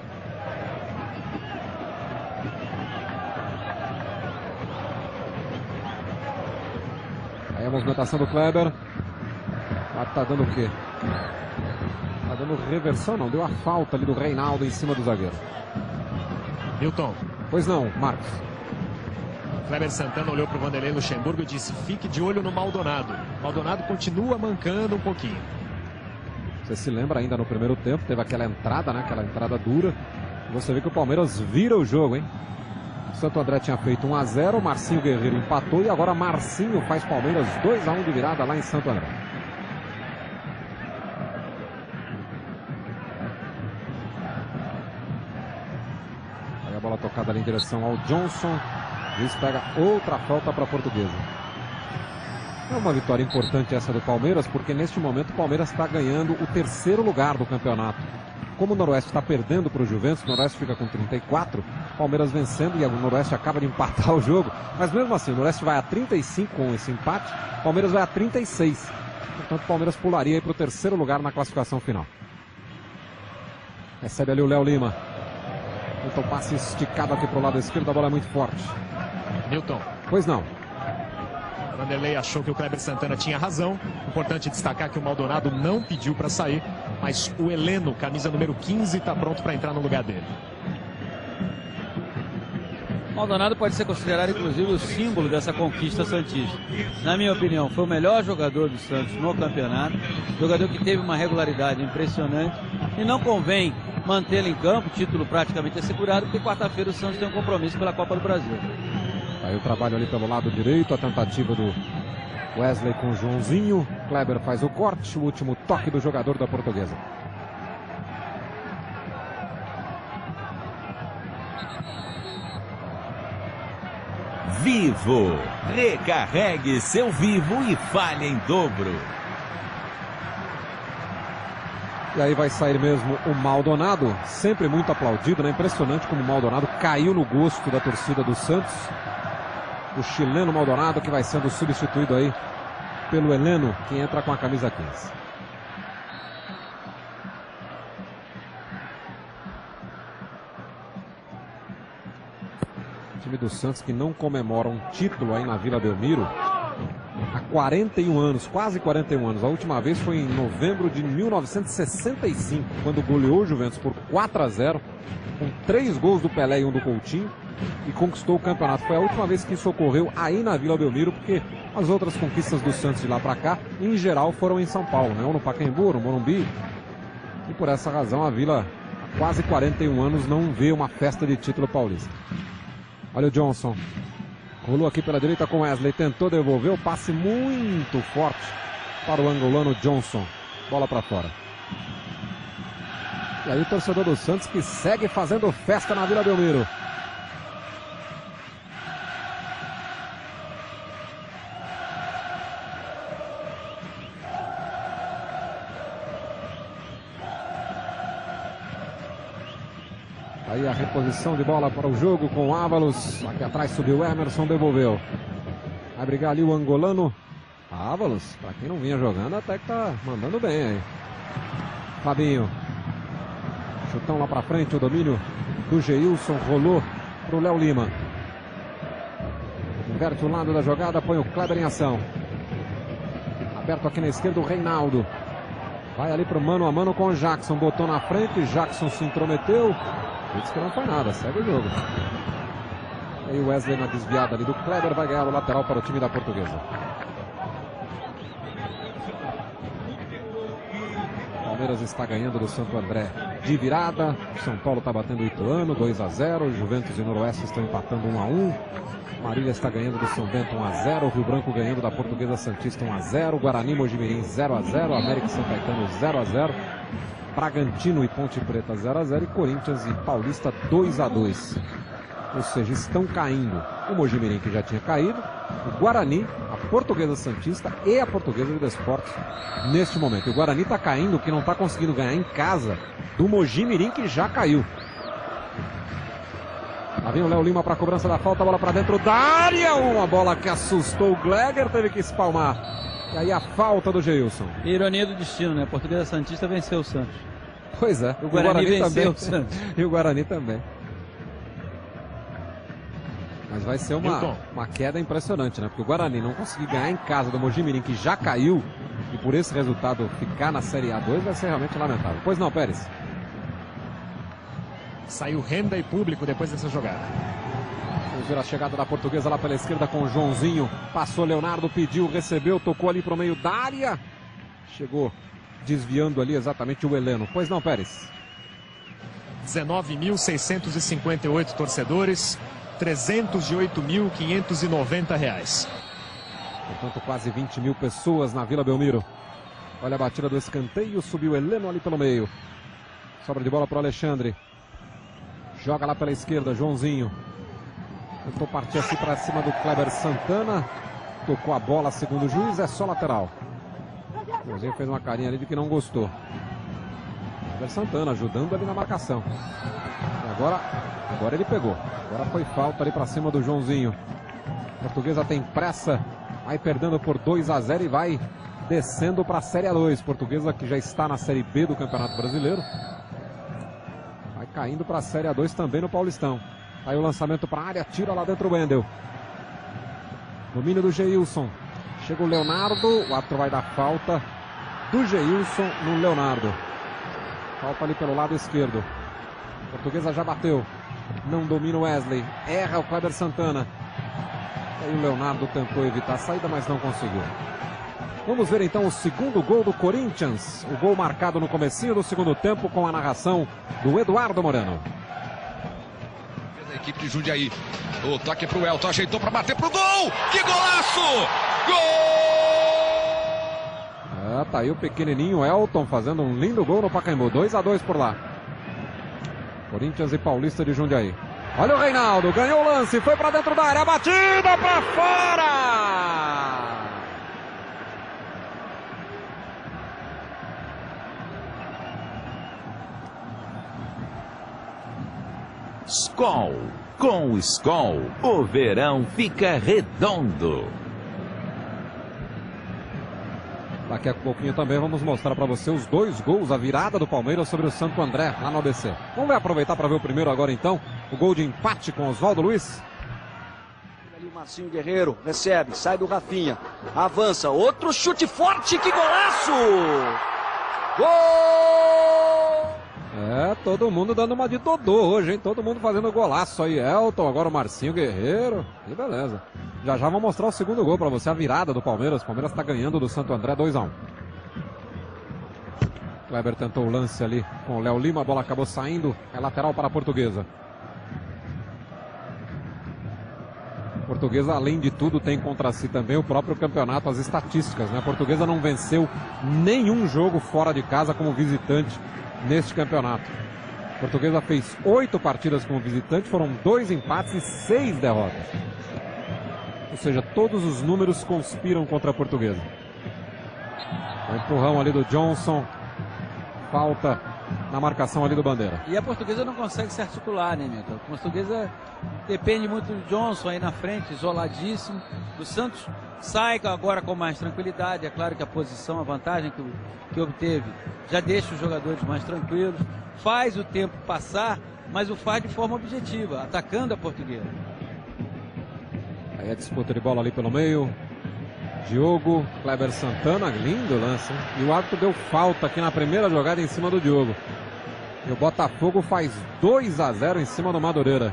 Aí a movimentação do Kleber. Tá dando o quê? Tá dando reversão, não. Deu a falta ali do Reinaldo em cima do zagueiro. Milton. Pois não, Marcos. Kleber Santana olhou para o Vanderlei Luxemburgo e disse: fique de olho no Maldonado. Maldonado continua mancando um pouquinho. Você se lembra ainda no primeiro tempo, teve aquela entrada, né? Aquela entrada dura. Você vê que o Palmeiras vira o jogo, hein? O Santo André tinha feito 1-0, Marcinho Guerreiro empatou e agora Marcinho faz Palmeiras 2-1 de virada lá em Santo André. Aí a bola tocada ali em direção ao Johnson. Luiz pega outra falta para a Portuguesa. É uma vitória importante essa do Palmeiras, porque neste momento o Palmeiras está ganhando o 3º lugar do campeonato. Como o Noroeste está perdendo para o Juventus, o Noroeste fica com 34, o Palmeiras vencendo e o Noroeste acaba de empatar o jogo. Mas mesmo assim, o Noroeste vai a 35 com esse empate, o Palmeiras vai a 36. Portanto, o Palmeiras pularia para o 3º lugar na classificação final. Recebe ali o Léo Lima. Então passe esticado aqui para o lado esquerdo, a bola é muito forte. Milton. Pois não. Vanderlei achou que o Kleber Santana tinha razão. Importante destacar que o Maldonado não pediu para sair, mas o Heleno, camisa número 15, está pronto para entrar no lugar dele. Maldonado pode ser considerado inclusive o símbolo dessa conquista santista. Na minha opinião, foi o melhor jogador do Santos no campeonato, jogador que teve uma regularidade impressionante e não convém mantê-lo em campo, título praticamente assegurado, porque quarta-feira o Santos tem um compromisso pela Copa do Brasil. Aí o trabalho ali pelo lado direito, a tentativa do Wesley com o Joãozinho. Kleber faz o corte, o último toque do jogador da Portuguesa. Vivo, recarregue seu Vivo e fale em dobro. E aí vai sair mesmo o Maldonado, sempre muito aplaudido, né? Impressionante como o Maldonado caiu no gosto da torcida do Santos. O chileno Maldonado que vai sendo substituído aí pelo Heleno, que entra com a camisa 15. O time do Santos que não comemora um título aí na Vila Belmiro há 41 anos, quase 41 anos. A última vez foi em novembro de 1965, quando goleou o Juventus por 4-0, com 3 gols do Pelé e 1 do Coutinho, e conquistou o campeonato. Foi a última vez que isso ocorreu aí na Vila Belmiro, porque as outras conquistas do Santos de lá para cá, em geral, foram em São Paulo, né? Ou no Pacaembu, no Morumbi. E por essa razão a Vila, há quase 41 anos, não vê uma festa de título paulista. Olha o Johnson. Rolou aqui pela direita com Wesley, tentou devolver o passe muito forte para o angolano Johnson. Bola para fora. E aí o torcedor do Santos que segue fazendo festa na Vila Belmiro. Aí a reposição de bola para o jogo com o Ávalos. Aqui atrás subiu o Emerson, devolveu. Vai brigar ali o angolano. Ávalos, para quem não vinha jogando, até que tá mandando bem aí. Fabinho. Chutão lá para frente, o domínio do Geilson. Rolou para o Léo Lima. Inverte o lado da jogada, põe o Kleber em ação. Aberto aqui na esquerda o Reinaldo. Vai ali para o mano a mano com o Jackson. Botou na frente, Jackson se intrometeu. Disse que não foi nada, segue o jogo. Aí o Wesley na desviada ali do Kleber vai ganhar o lateral para o time da Portuguesa. Palmeiras está ganhando do Santo André de virada. O São Paulo está batendo o Ituano, 2-0. Juventus e Noroeste estão empatando 1-1. Marília está ganhando do São Bento 1-0. Rio Branco ganhando da Portuguesa Santista 1-0. Guarani Mojimirim 0-0. América e São Caetano 0-0. Bragantino e Ponte Preta 0-0 e Corinthians e Paulista 2-2. Ou seja, estão caindo o Mojimirim, que já tinha caído, o Guarani, a Portuguesa Santista e a Portuguesa de Desportos neste momento. O Guarani está caindo, que não está conseguindo ganhar em casa do Mojimirim, que já caiu. Lá vem o Léo Lima para a cobrança da falta, bola para dentro da área, uma bola que assustou o Gleger, teve que espalmar. E aí a falta do Geilson. Ironia do destino, né? A Portuguesa Santista venceu o Santos. Pois é. O Guarani venceu também. o Santos. E o Guarani também. Mas vai ser uma queda impressionante, né? Porque o Guarani não conseguir ganhar em casa do Mojimirim, que já caiu, e por esse resultado ficar na Série A2 vai ser realmente lamentável. Pois não, Pérez? Saiu renda e público depois dessa jogada. Vamos ver a chegada da Portuguesa lá pela esquerda com o Joãozinho. Passou Leonardo, pediu, recebeu, tocou ali para o meio da área. Chegou desviando ali exatamente o Heleno. Pois não, Pérez? 19.658 torcedores, R$308.590. Portanto, quase 20 mil pessoas na Vila Belmiro. Olha a batida do escanteio, subiu o Heleno ali pelo meio. Sobra de bola para o Alexandre. Joga lá pela esquerda, Joãozinho. Tentou partir assim para cima do Kleber Santana. Tocou a bola, segundo o juiz, é só lateral. O Joãozinho fez uma carinha ali de que não gostou. Kleber Santana ajudando ali na marcação. E agora ele pegou. Agora foi falta ali para cima do Joãozinho. A Portuguesa tem pressa. Vai perdendo por 2-0 e vai descendo para a Série A2. Portuguesa que já está na Série B do Campeonato Brasileiro. Vai caindo para a Série A2 também no Paulistão. Aí o lançamento para a área, tira lá dentro o Wendel. Domínio do Geilson. Chega o Leonardo, o árbitro vai dar falta do Geilson no Leonardo. Falta ali pelo lado esquerdo. A Portuguesa já bateu. Não domina o Wesley. Erra o Kleber Santana. Aí o Leonardo tentou evitar a saída, mas não conseguiu. Vamos ver então o segundo gol do Corinthians. O gol marcado no comecinho do segundo tempo com a narração do Eduardo Moreno. A equipe de Jundiaí. O toque pro Elton, ajeitou para bater pro gol! Que golaço! Gol! Tá aí o pequenininho Elton fazendo um lindo gol no Pacaembu. 2-2 por lá. Corinthians e Paulista de Jundiaí. Olha o Reinaldo, ganhou o lance, foi para dentro da área, batida para fora! Skol. Com o Skol, o verão fica redondo. Daqui a pouquinho também vamos mostrar para você os 2 gols, a virada do Palmeiras sobre o Santo André, lá no ABC. Vamos aproveitar para ver o primeiro agora então, o gol de empate com Oswaldo Luiz. Ali o Marcinho Guerreiro recebe, sai do Rafinha, avança, outro chute forte, que golaço! Gol! É, todo mundo dando uma de Dodô hoje, hein? Todo mundo fazendo golaço aí. Elton, agora o Marcinho Guerreiro. Que beleza. Já vou mostrar o segundo gol pra você, a virada do Palmeiras. O Palmeiras tá ganhando do Santo André 2-1. Kleber tentou o lance ali com o Léo Lima, a bola acabou saindo. É lateral para a Portuguesa. Portuguesa, além de tudo, tem contra si também o próprio campeonato, as estatísticas, né? A Portuguesa não venceu nenhum jogo fora de casa como visitante neste campeonato. A Portuguesa fez 8 partidas como visitante, foram 2 empates e 6 derrotas. Ou seja, todos os números conspiram contra a Portuguesa. O empurrão ali do Johnson, falta na marcação ali do Bandeira. E a Portuguesa não consegue se articular, né, Milton? A Portuguesa depende muito do Johnson aí na frente, isoladíssimo. O Santos sai agora com mais tranquilidade. É claro que a posição, a vantagem que obteve, já deixa os jogadores mais tranquilos. Faz o tempo passar, mas o faz de forma objetiva, atacando a Portuguesa. Aí a disputa de bola ali pelo meio. Diogo, Kleber Santana, lindo lance, hein? E o árbitro deu falta aqui na primeira jogada em cima do Diogo. E o Botafogo faz 2-0 em cima do Madureira.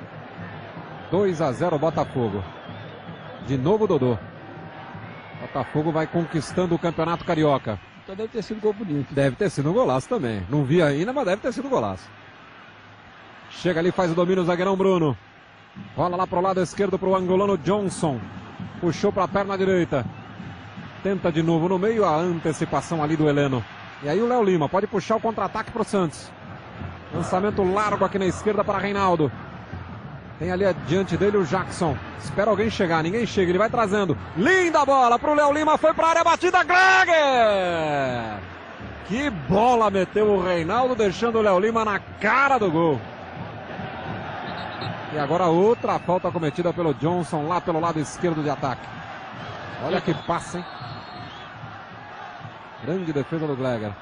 2-0 Botafogo. De novo Dodô. Botafogo vai conquistando o Campeonato Carioca. Então deve ter sido gol bonito. Deve ter sido um golaço também. Não vi ainda, mas deve ter sido um golaço. Chega ali, faz o domínio o zagueirão Bruno. Rola lá pro lado esquerdo pro angolano Johnson. Puxou para a perna direita. Tenta de novo no meio, a antecipação ali do Heleno. E aí o Léo Lima pode puxar o contra-ataque para o Santos. Lançamento largo aqui na esquerda para Reinaldo. Tem ali adiante dele o Jackson. Espera alguém chegar, ninguém chega, ele vai trazendo. Linda bola para o Léo Lima, foi para a área, batida, Greger! Que bola meteu o Reinaldo, deixando o Léo Lima na cara do gol. E agora outra falta cometida pelo Johnson lá pelo lado esquerdo de ataque. Olha que passe, hein? Grande defesa do Greger.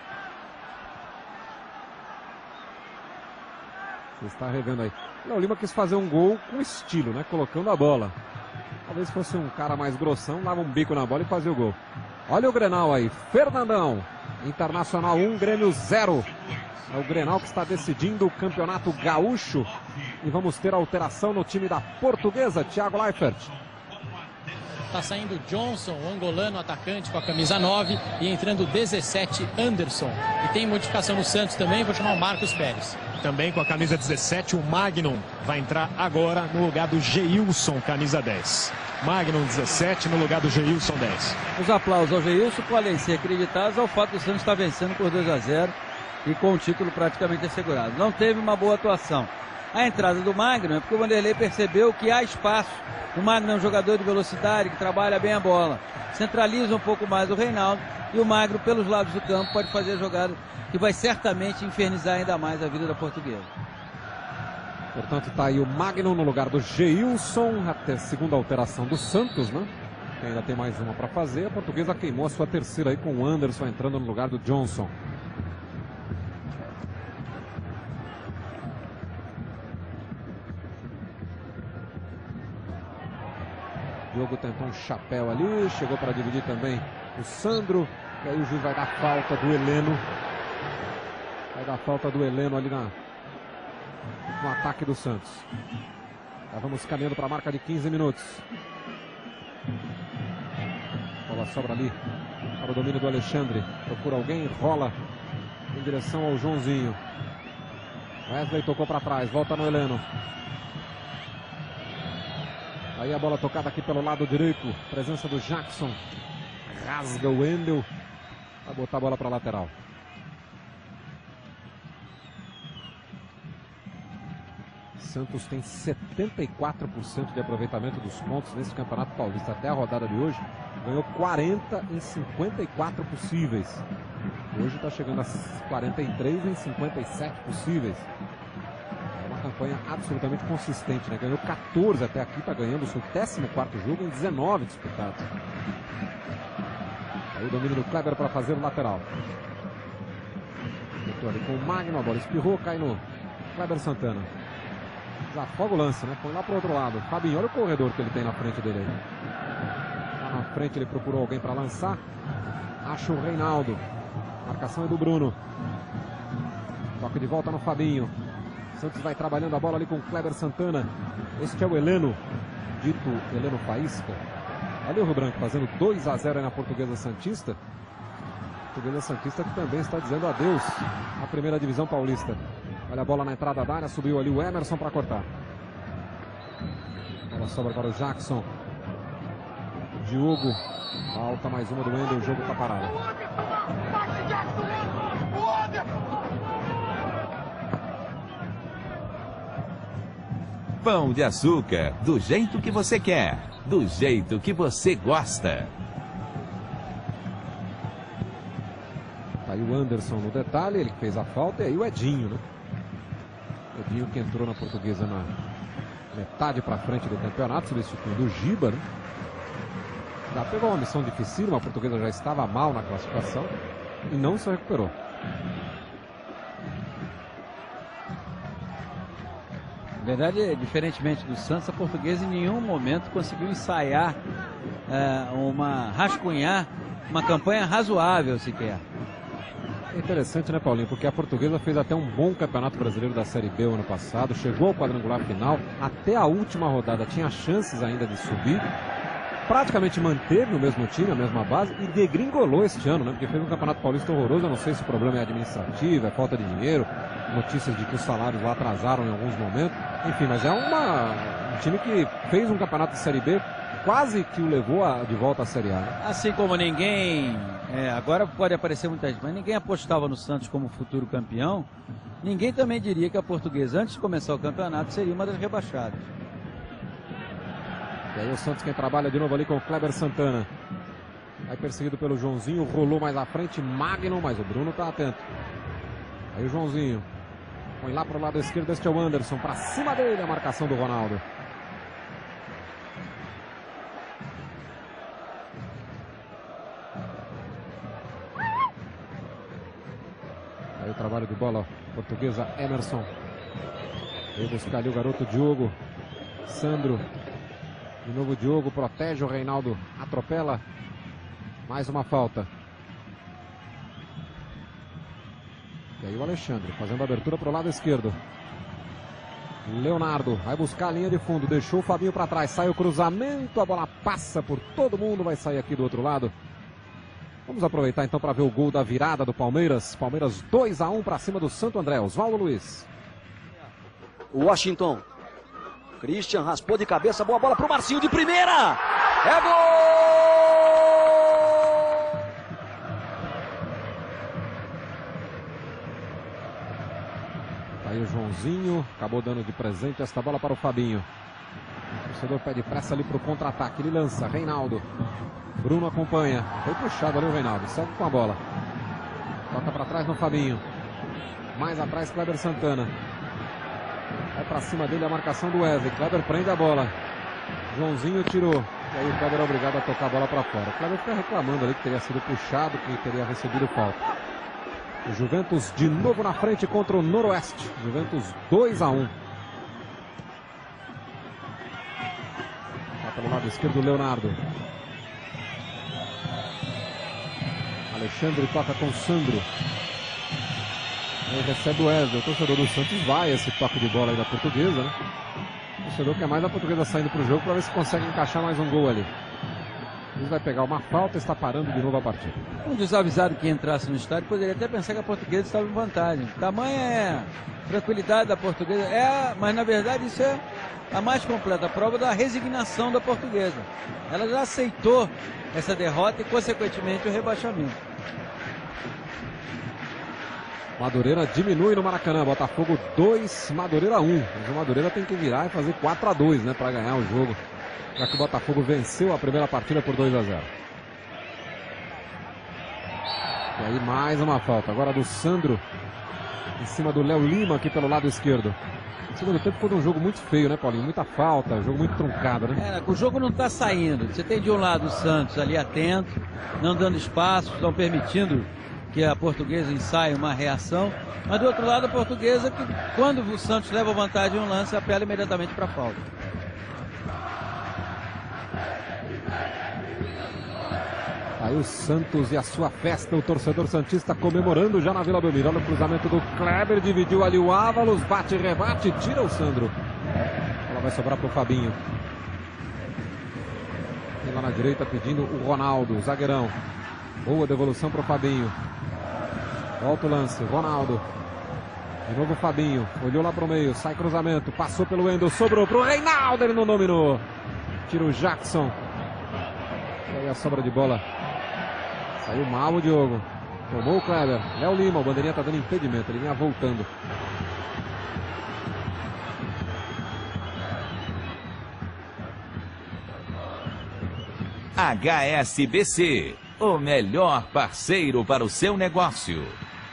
Você está revendo aí. O Léo Lima quis fazer um gol com estilo, né? Colocando a bola. Talvez fosse um cara mais grossão, dava um bico na bola e fazia o gol. Olha o Grenal aí. Fernandão. Internacional 1, Grêmio 0. É o Grenal que está decidindo o Campeonato Gaúcho. E vamos ter alteração no time da Portuguesa, Thiago Leifert. Está saindo Johnson, o angolano atacante com a camisa 9, e entrando 17, Anderson. E tem modificação no Santos também, vou chamar o Marcos Pérez. Também com a camisa 17, o Magnum vai entrar agora no lugar do Geilson, camisa 10. Magnum 17 no lugar do Geilson 10. Os aplausos ao Geilson podem ser acreditados ao fato do Santos estar vencendo por 2-0 e com o título praticamente assegurado. Não teve uma boa atuação. A entrada do Magno é porque o Vanderlei percebeu que há espaço. O Magno é um jogador de velocidade que trabalha bem a bola. Centraliza um pouco mais o Reinaldo e o Magno pelos lados do campo pode fazer a jogada que vai certamente infernizar ainda mais a vida da Portuguesa. Portanto, está aí o Magno no lugar do Geilson, até segunda alteração do Santos, né? Que ainda tem mais uma para fazer. A Portuguesa queimou a sua terceira aí com o Anderson entrando no lugar do Johnson. Diogo tentou um chapéu ali, chegou para dividir também o Sandro. E aí o juiz vai dar falta do Heleno. Vai dar falta do Heleno ali no ataque do Santos. Já vamos caminhando para a marca de 15 minutos. A bola sobra ali para o domínio do Alexandre. Procura alguém, rola em direção ao Joãozinho. Wesley tocou para trás, volta no Heleno. Aí a bola tocada aqui pelo lado direito. Presença do Jackson. Rasga o Wendel. Vai botar a bola para a lateral. Santos tem 74% de aproveitamento dos pontos nesse Campeonato Paulista. Até a rodada de hoje, ganhou 40 em 54 possíveis. Hoje está chegando a 43 em 57 possíveis. É uma campanha absolutamente consistente, né? Ganhou 14 até aqui, está ganhando o seu 14º jogo em 19 disputados. Aí o domínio do Kleber para fazer o lateral. Tentou ali com o Magno, a bola espirrou, cai no Kleber Santana. Desafoga o lance, né? Põe lá pro outro lado. Fabinho, olha o corredor que ele tem na frente dele aí. Lá na frente ele procurou alguém para lançar. Acha o Reinaldo. Marcação é do Bruno. Toque de volta no Fabinho. Santos vai trabalhando a bola ali com o Kleber Santana. Este é o Heleno, dito Heleno Faísca. Olha o Rio Branco fazendo 2-0 aí na Portuguesa Santista. Portuguesa Santista que também está dizendo adeus à primeira divisão paulista. Olha a bola na entrada da área, subiu ali o Emerson para cortar. Bola sobra para o Jackson. Diogo. Falta mais uma do Wendel, o jogo está parado. Pão de Açúcar, do jeito que você quer, do jeito que você gosta. Tá aí o Anderson no detalhe, ele que fez a falta, e aí o Edinho, né? Edinho que entrou na Portuguesa na metade para frente do campeonato, substituindo o Giba, né? Já pegou uma missão dificílima, a Portuguesa já estava mal na classificação e não se recuperou. Na verdade, diferentemente do Santos, a Portuguesa em nenhum momento conseguiu ensaiar, rascunhar uma campanha razoável sequer. É interessante, né, Paulinho? Porque a Portuguesa fez até um bom campeonato brasileiro da Série B o ano passado, chegou ao quadrangular final, até a última rodada tinha chances ainda de subir, praticamente manteve o mesmo time, a mesma base e degringolou este ano, né? Porque fez um campeonato paulista horroroso, eu não sei se o problema é administrativo, é falta de dinheiro, notícias de que os salários lá atrasaram em alguns momentos, enfim, mas é um time que fez um campeonato de Série B quase que o levou de volta à Série A. Né? Assim como ninguém, agora pode aparecer muita gente, mas ninguém apostava no Santos como futuro campeão, ninguém também diria que a Portuguesa, antes de começar o campeonato, seria uma das rebaixadas. E aí o Santos quem trabalha de novo ali com o Kleber Santana. Aí perseguido pelo Joãozinho, rolou mais à frente, Magno, mas o Bruno tá atento. Aí o Joãozinho põe lá pro lado esquerdo, este é o Anderson, para cima dele a marcação do Ronaldo. Aí o trabalho de bola, Portuguesa, Emerson. Veio buscar ali o garoto Diogo. Sandro. De novo o Diogo, protege o Reinaldo, atropela. Mais uma falta. E aí o Alexandre, fazendo a abertura para o lado esquerdo. Leonardo, vai buscar a linha de fundo, deixou o Fabinho para trás, sai o cruzamento, a bola passa por todo mundo, vai sair aqui do outro lado. Vamos aproveitar então para ver o gol da virada do Palmeiras. Palmeiras 2-1 para cima do Santo André. Oswaldo Luiz. Washington. Christian raspou de cabeça, boa bola para o Marcinho de primeira. É gol! Aí o Joãozinho acabou dando de presente esta bola para o Fabinho. O torcedor pede pressa ali para o contra-ataque. Ele lança, Reinaldo. Bruno acompanha. Foi puxado ali o Reinaldo. Segue com a bola. Toca para trás no Fabinho. Mais atrás, Kleber Santana. Vai para cima dele a marcação do Wesley. Kleber prende a bola. Joãozinho tirou. E aí o Kleber é obrigado a tocar a bola para fora. O Kleber fica reclamando ali que teria sido puxado, que teria recebido falta. O Juventus de novo na frente contra o Noroeste. Juventus 2-1. Tá pelo lado esquerdo o Leonardo. Alexandre toca com Sandro. Aí recebe o Wesley. O torcedor do Santos vai esse toque de bola aí da Portuguesa, né? O torcedor quer mais a Portuguesa saindo para o jogo para ver se consegue encaixar mais um gol ali. Ele vai pegar uma falta e está parando de novo a partida. Um desavisado que entrasse no estádio poderia até pensar que a Portuguesa estava em vantagem. Tamanha é a tranquilidade da Portuguesa. Mas na verdade isso é a mais completa prova da resignação da Portuguesa. Ela já aceitou essa derrota e consequentemente o rebaixamento. Madureira diminui no Maracanã. Botafogo 2, Madureira 1. Mas o Madureira tem que virar e fazer 4-2, né, para ganhar o jogo. Já que o Botafogo venceu a primeira partida por 2-0. E aí mais uma falta. Agora do Sandro. Em cima do Léo Lima aqui pelo lado esquerdo. O segundo tempo foi um jogo muito feio, né, Paulinho? Muita falta, jogo muito truncado, né? O jogo não está saindo. Você tem de um lado o Santos ali atento, não dando espaço, não permitindo que a Portuguesa ensaie uma reação. Mas do outro lado a Portuguesa, que quando o Santos leva vantagem em um lance, apela imediatamente para a falta. Aí o Santos e a sua festa, o torcedor santista comemorando já na Vila Belmiro. Olha o cruzamento do Kleber, dividiu ali o Ávalos, bate, rebate, tira o Sandro. Ela vai sobrar para o Fabinho. E lá na direita pedindo o Ronaldo, zagueirão. Boa devolução para o Fabinho. Volta o lance, Ronaldo. De novo o Fabinho, olhou lá para o meio, sai cruzamento, passou pelo Wendel, sobrou para o Reinaldo, ele não dominou. Tira o Jackson. E aí a sobra de bola. Saiu mal o Diogo. Tomou o Kleber. Léo Lima, o bandeirinha tá dando impedimento. Ele vinha voltando. HSBC, o melhor parceiro para o seu negócio.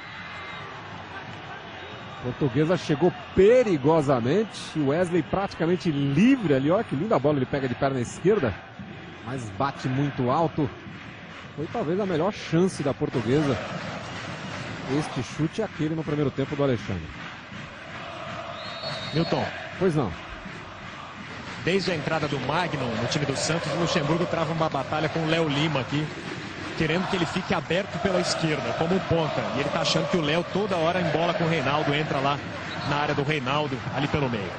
Portuguesa chegou perigosamente. O Wesley praticamente livre ali. Olha que linda bola ele pega de perna esquerda. Mas bate muito alto. Foi talvez a melhor chance da Portuguesa. Este chute é aquele no primeiro tempo do Alexandre. Milton. Pois não. Desde a entrada do Magno no time do Santos, o Luxemburgo trava uma batalha com o Léo Lima aqui, querendo que ele fique aberto pela esquerda, como ponta. E ele tá achando que o Léo toda hora embola com o Reinaldo, entra lá na área do Reinaldo, ali pelo meio.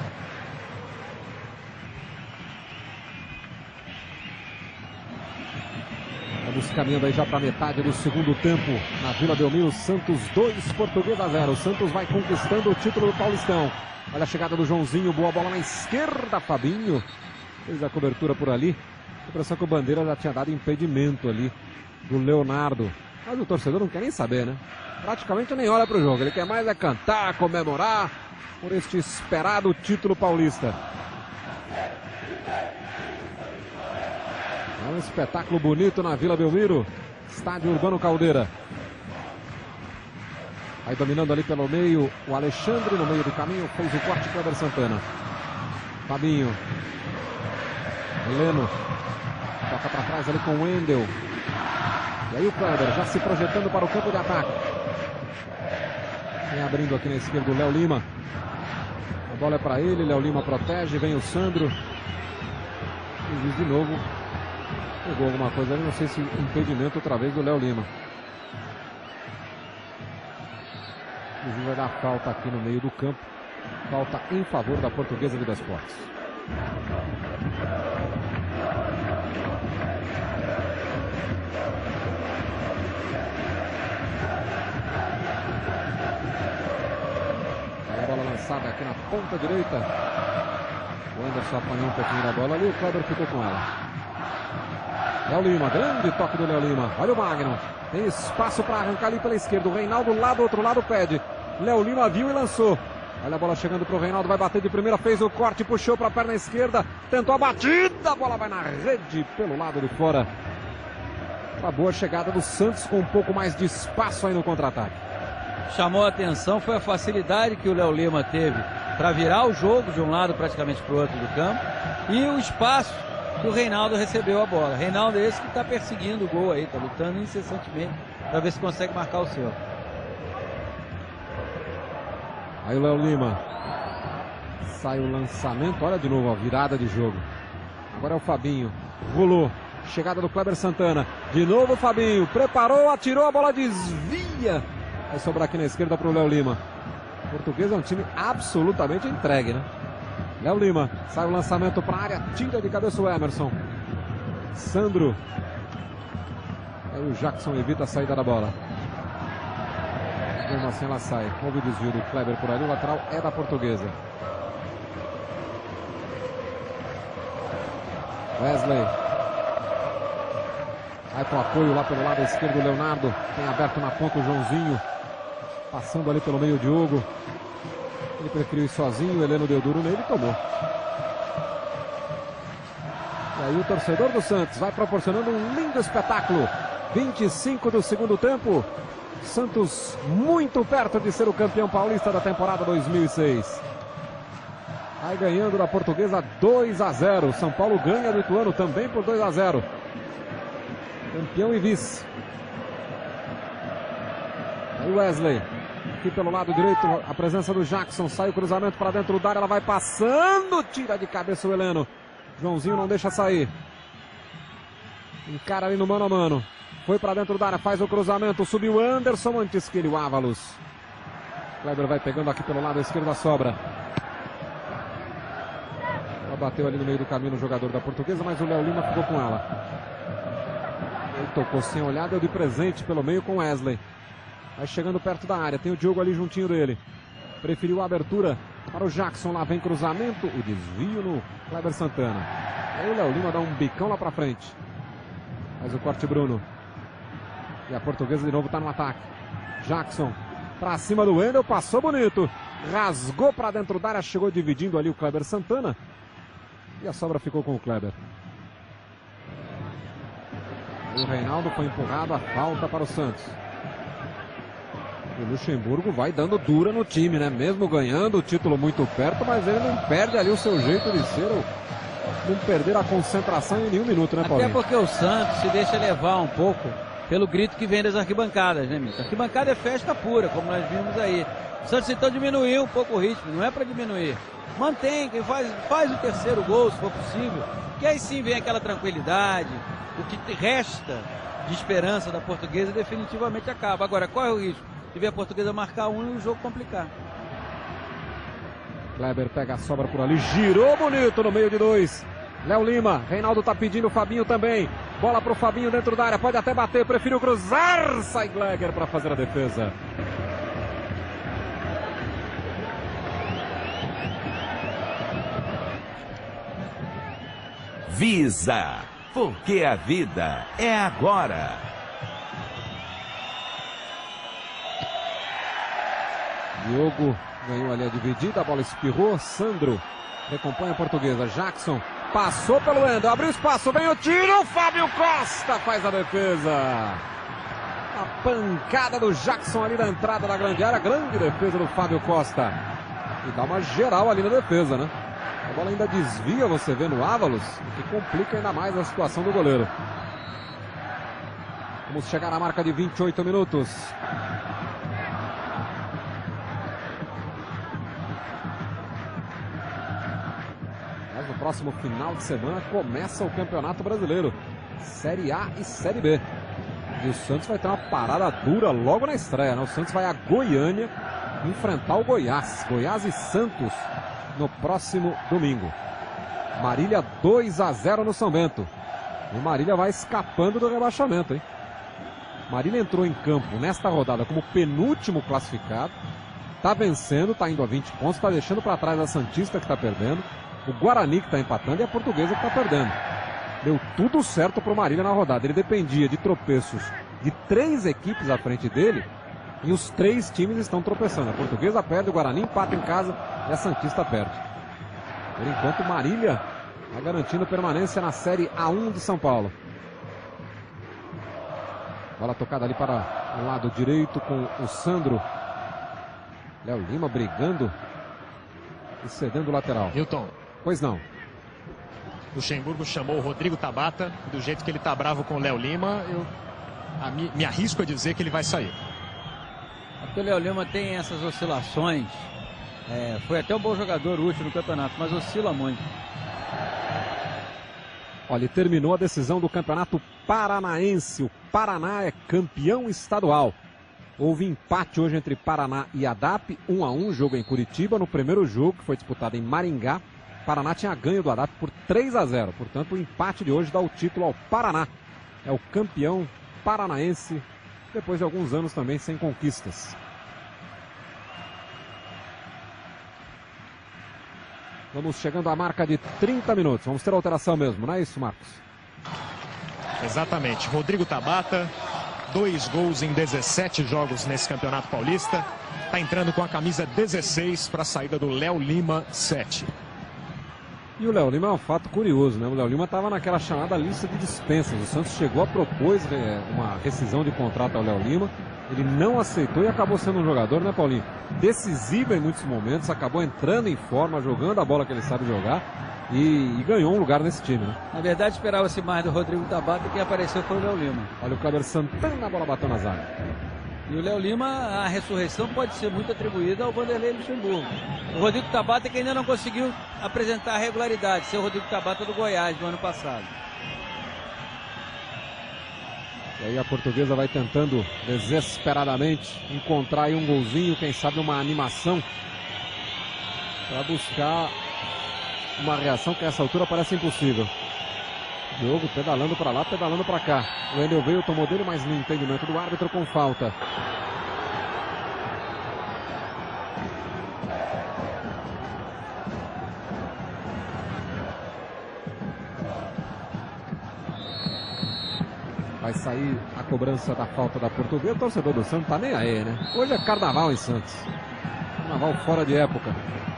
Estamos caminhando aí já para metade do segundo tempo na Vila Belmiro. Santos 2, Portuguesa 0. O Santos vai conquistando o título do Paulistão. Olha a chegada do Joãozinho, boa bola na esquerda, Fabinho. Fez a cobertura por ali. A impressão que o Bandeira já tinha dado impedimento ali do Leonardo. Mas o torcedor não quer nem saber, né? Praticamente nem olha para o jogo. Ele quer mais é cantar, comemorar por este esperado título paulista. É um espetáculo bonito na Vila Belmiro. Estádio Urbano Caldeira. Aí dominando ali pelo meio o Alexandre, no meio do caminho, fez o corte Kleber Santana. Fabinho. Heleno. Toca para trás ali com o Wendel. E aí o Kleber já se projetando para o campo de ataque. Vem abrindo aqui na esquerda o Léo Lima. A bola é para ele, Léo Lima protege, vem o Sandro. E diz de novo. Pegou alguma coisa ali, não sei se impedimento outra vez do Léo Lima. Inclusive vai dar falta aqui no meio do campo. Falta em favor da Portuguesa Vida Esportes. Aí a bola lançada aqui na ponta direita. O Anderson apanhou um pouquinho da bola ali, o Kleber ficou com ela. Léo Lima, grande toque do Léo Lima. Olha o Magno. Tem espaço para arrancar ali pela esquerda. O Reinaldo lá do outro lado pede. Léo Lima viu e lançou. Olha a bola chegando para o Reinaldo. Vai bater de primeira. Fez o corte, puxou para a perna esquerda. Tentou a batida. A bola vai na rede pelo lado de fora. Uma boa chegada do Santos com um pouco mais de espaço aí no contra-ataque. Chamou a atenção foi a facilidade que o Léo Lima teve para virar o jogo de um lado praticamente para o outro do campo. E o espaço que o Reinaldo recebeu a bola. Reinaldo é esse que está perseguindo o gol aí, está lutando incessantemente para ver se consegue marcar o seu. Aí o Léo Lima. Sai o lançamento, olha de novo a virada de jogo. Agora é o Fabinho. Rolou. Chegada do Kleber Santana. De novo o Fabinho. Preparou, atirou, a bola desvia. Vai sobrar aqui na esquerda para o Léo Lima. O Portuguesa é um time absolutamente entregue, né? Léo Lima, sai o lançamento para a área, tira de cabeça o Emerson. Sandro. Aí o Jackson evita a saída da bola. Mesmo assim ela sai. Houve o desvio do Kleber por ali, o lateral é da Portuguesa. Wesley. Vai para o apoio lá pelo lado esquerdo o Leonardo. Tem aberto na ponta o Joãozinho. Passando ali pelo meio o Diogo. Ele preferiu ir sozinho, o Heleno deu duro nele e tomou. E aí o torcedor do Santos vai proporcionando um lindo espetáculo. 25 do segundo tempo. Santos muito perto de ser o campeão paulista da temporada 2006. Vai ganhando da Portuguesa 2-0. São Paulo ganha do Ituano também por 2-0. Campeão e vice. Aí Wesley. Aqui pelo lado direito, a presença do Jackson. Sai o cruzamento para dentro da área. Ela vai passando. Tira de cabeça o Heleno. Joãozinho não deixa sair. Encara ali no mano a mano. Foi para dentro da área. Faz o cruzamento. Subiu Anderson antes que ele o Ávalos. Kleber vai pegando aqui pelo lado esquerdo a sobra. Ela bateu ali no meio do caminho no jogador da Portuguesa, mas o Léo Lima ficou com ela. Ele tocou sem olhar, deu de presente pelo meio com Wesley. Vai chegando perto da área, tem o Diogo ali juntinho dele. Preferiu a abertura para o Jackson, lá vem cruzamento, o desvio no Kleber Santana. Aí o Léo Lima dá um bicão lá para frente. Faz o corte Bruno. E a Portuguesa de novo está no ataque. Jackson para cima do Wendel, passou bonito. Rasgou para dentro da área, chegou dividindo ali o Kleber Santana. E a sobra ficou com o Kleber. O Reinaldo foi empurrado, a falta para o Santos. O Luxemburgo vai dando dura no time, né? Mesmo ganhando o título muito perto, mas ele não perde ali o seu jeito de ser, não perder a concentração em nenhum minuto, né, Paulinho? Até porque o Santos se deixa levar um pouco pelo grito que vem das arquibancadas, né, Milton? Arquibancada é festa pura, como nós vimos aí. O Santos então diminuiu um pouco o ritmo, não é para diminuir. Mantém, faz o terceiro gol, se for possível, que aí sim vem aquela tranquilidade, o que resta de esperança da Portuguesa definitivamente acaba. Agora, qual é o risco? De ver a Portuguesa marcar um e o jogo complicar. Kleber pega a sobra por ali, girou bonito no meio de dois. Léo Lima, Reinaldo tá pedindo, o Fabinho também. Bola pro Fabinho dentro da área, pode até bater, preferiu cruzar, sai Gleger para fazer a defesa. Visa, porque a vida é agora. Diogo ganhou ali a dividida, a bola espirrou, Sandro recompõe a Portuguesa, Jackson passou pelo Wendel, abriu espaço, vem o tiro, Fábio Costa faz a defesa. A pancada do Jackson ali na entrada da grande área, grande defesa do Fábio Costa. E dá uma geral ali na defesa, né? A bola ainda desvia, você vê no Ávalos, o que complica ainda mais a situação do goleiro. Vamos chegar à marca de 28 minutos. Mas no próximo final de semana começa o Campeonato Brasileiro. Série A e Série B. E o Santos vai ter uma parada dura logo na estreia, né? O Santos vai a Goiânia enfrentar o Goiás. Goiás e Santos no próximo domingo. Marília 2-0 no São Bento. E o Marília vai escapando do rebaixamento, hein? Marília entrou em campo nesta rodada como penúltimo classificado. Está vencendo, está indo a 20 pontos, está deixando para trás a Santista que está perdendo, o Guarani que está empatando e a Portuguesa que está perdendo. Deu tudo certo para o Marília na rodada. Ele dependia de tropeços de 3 equipes à frente dele e os 3 times estão tropeçando. A Portuguesa perde, o Guarani empata em casa e a Santista perde. Por enquanto, Marília está garantindo permanência na Série A1 de São Paulo. Bola tocada ali para o lado direito com o Sandro. Léo Lima brigando e cedendo o lateral. Milton. Pois não. Luxemburgo chamou o Rodrigo Tabata. Do jeito que ele tá bravo com o Léo Lima, eu me arrisco a dizer que ele vai sair. Porque o Léo Lima tem essas oscilações. Foi até um bom jogador útil no campeonato, mas oscila muito. Olha, terminou a decisão do Campeonato Paranaense. O Paraná é campeão estadual. Houve empate hoje entre Paraná e ADAP, 1-1, jogo em Curitiba. No primeiro jogo, que foi disputado em Maringá, Paraná tinha ganho do ADAP por 3-0. Portanto, o empate de hoje dá o título ao Paraná. É o campeão paranaense, depois de alguns anos também sem conquistas. Vamos chegando à marca de 30 minutos. Vamos ter alteração mesmo, não é isso, Marcos? Exatamente. Rodrigo Tabata, 2 gols em 17 jogos nesse Campeonato Paulista. Está entrando com a camisa 16 para a saída do Léo Lima, 7. E o Léo Lima é um fato curioso, né? O Léo Lima estava naquela chamada lista de dispensas. O Santos chegou a propor uma rescisão de contrato ao Léo Lima. Ele não aceitou e acabou sendo um jogador, né, Paulinho? Decisivo em muitos momentos, acabou entrando em forma, jogando a bola que ele sabe jogar e ganhou um lugar nesse time, né? Na verdade, esperava-se mais do Rodrigo Tabata, e quem apareceu foi o Léo Lima. Olha o Kleber Santana, a bola bateu na zaga. E o Léo Lima, a ressurreição pode ser muito atribuída ao Vanderlei Luxemburgo. O Rodrigo Tabata que ainda não conseguiu apresentar a regularidade, ser o Rodrigo Tabata do Goiás do ano passado. E aí a Portuguesa vai tentando desesperadamente encontrar aí um golzinho, quem sabe uma animação, para buscar uma reação que a essa altura parece impossível. Diogo pedalando para lá, pedalando para cá. O Wendel veio, tomou dele, mas no entendimento do árbitro com falta. Vai sair a cobrança da falta da Portuguesa. O torcedor do Santos tá nem aí, né? Hoje é carnaval em Santos. Carnaval fora de época.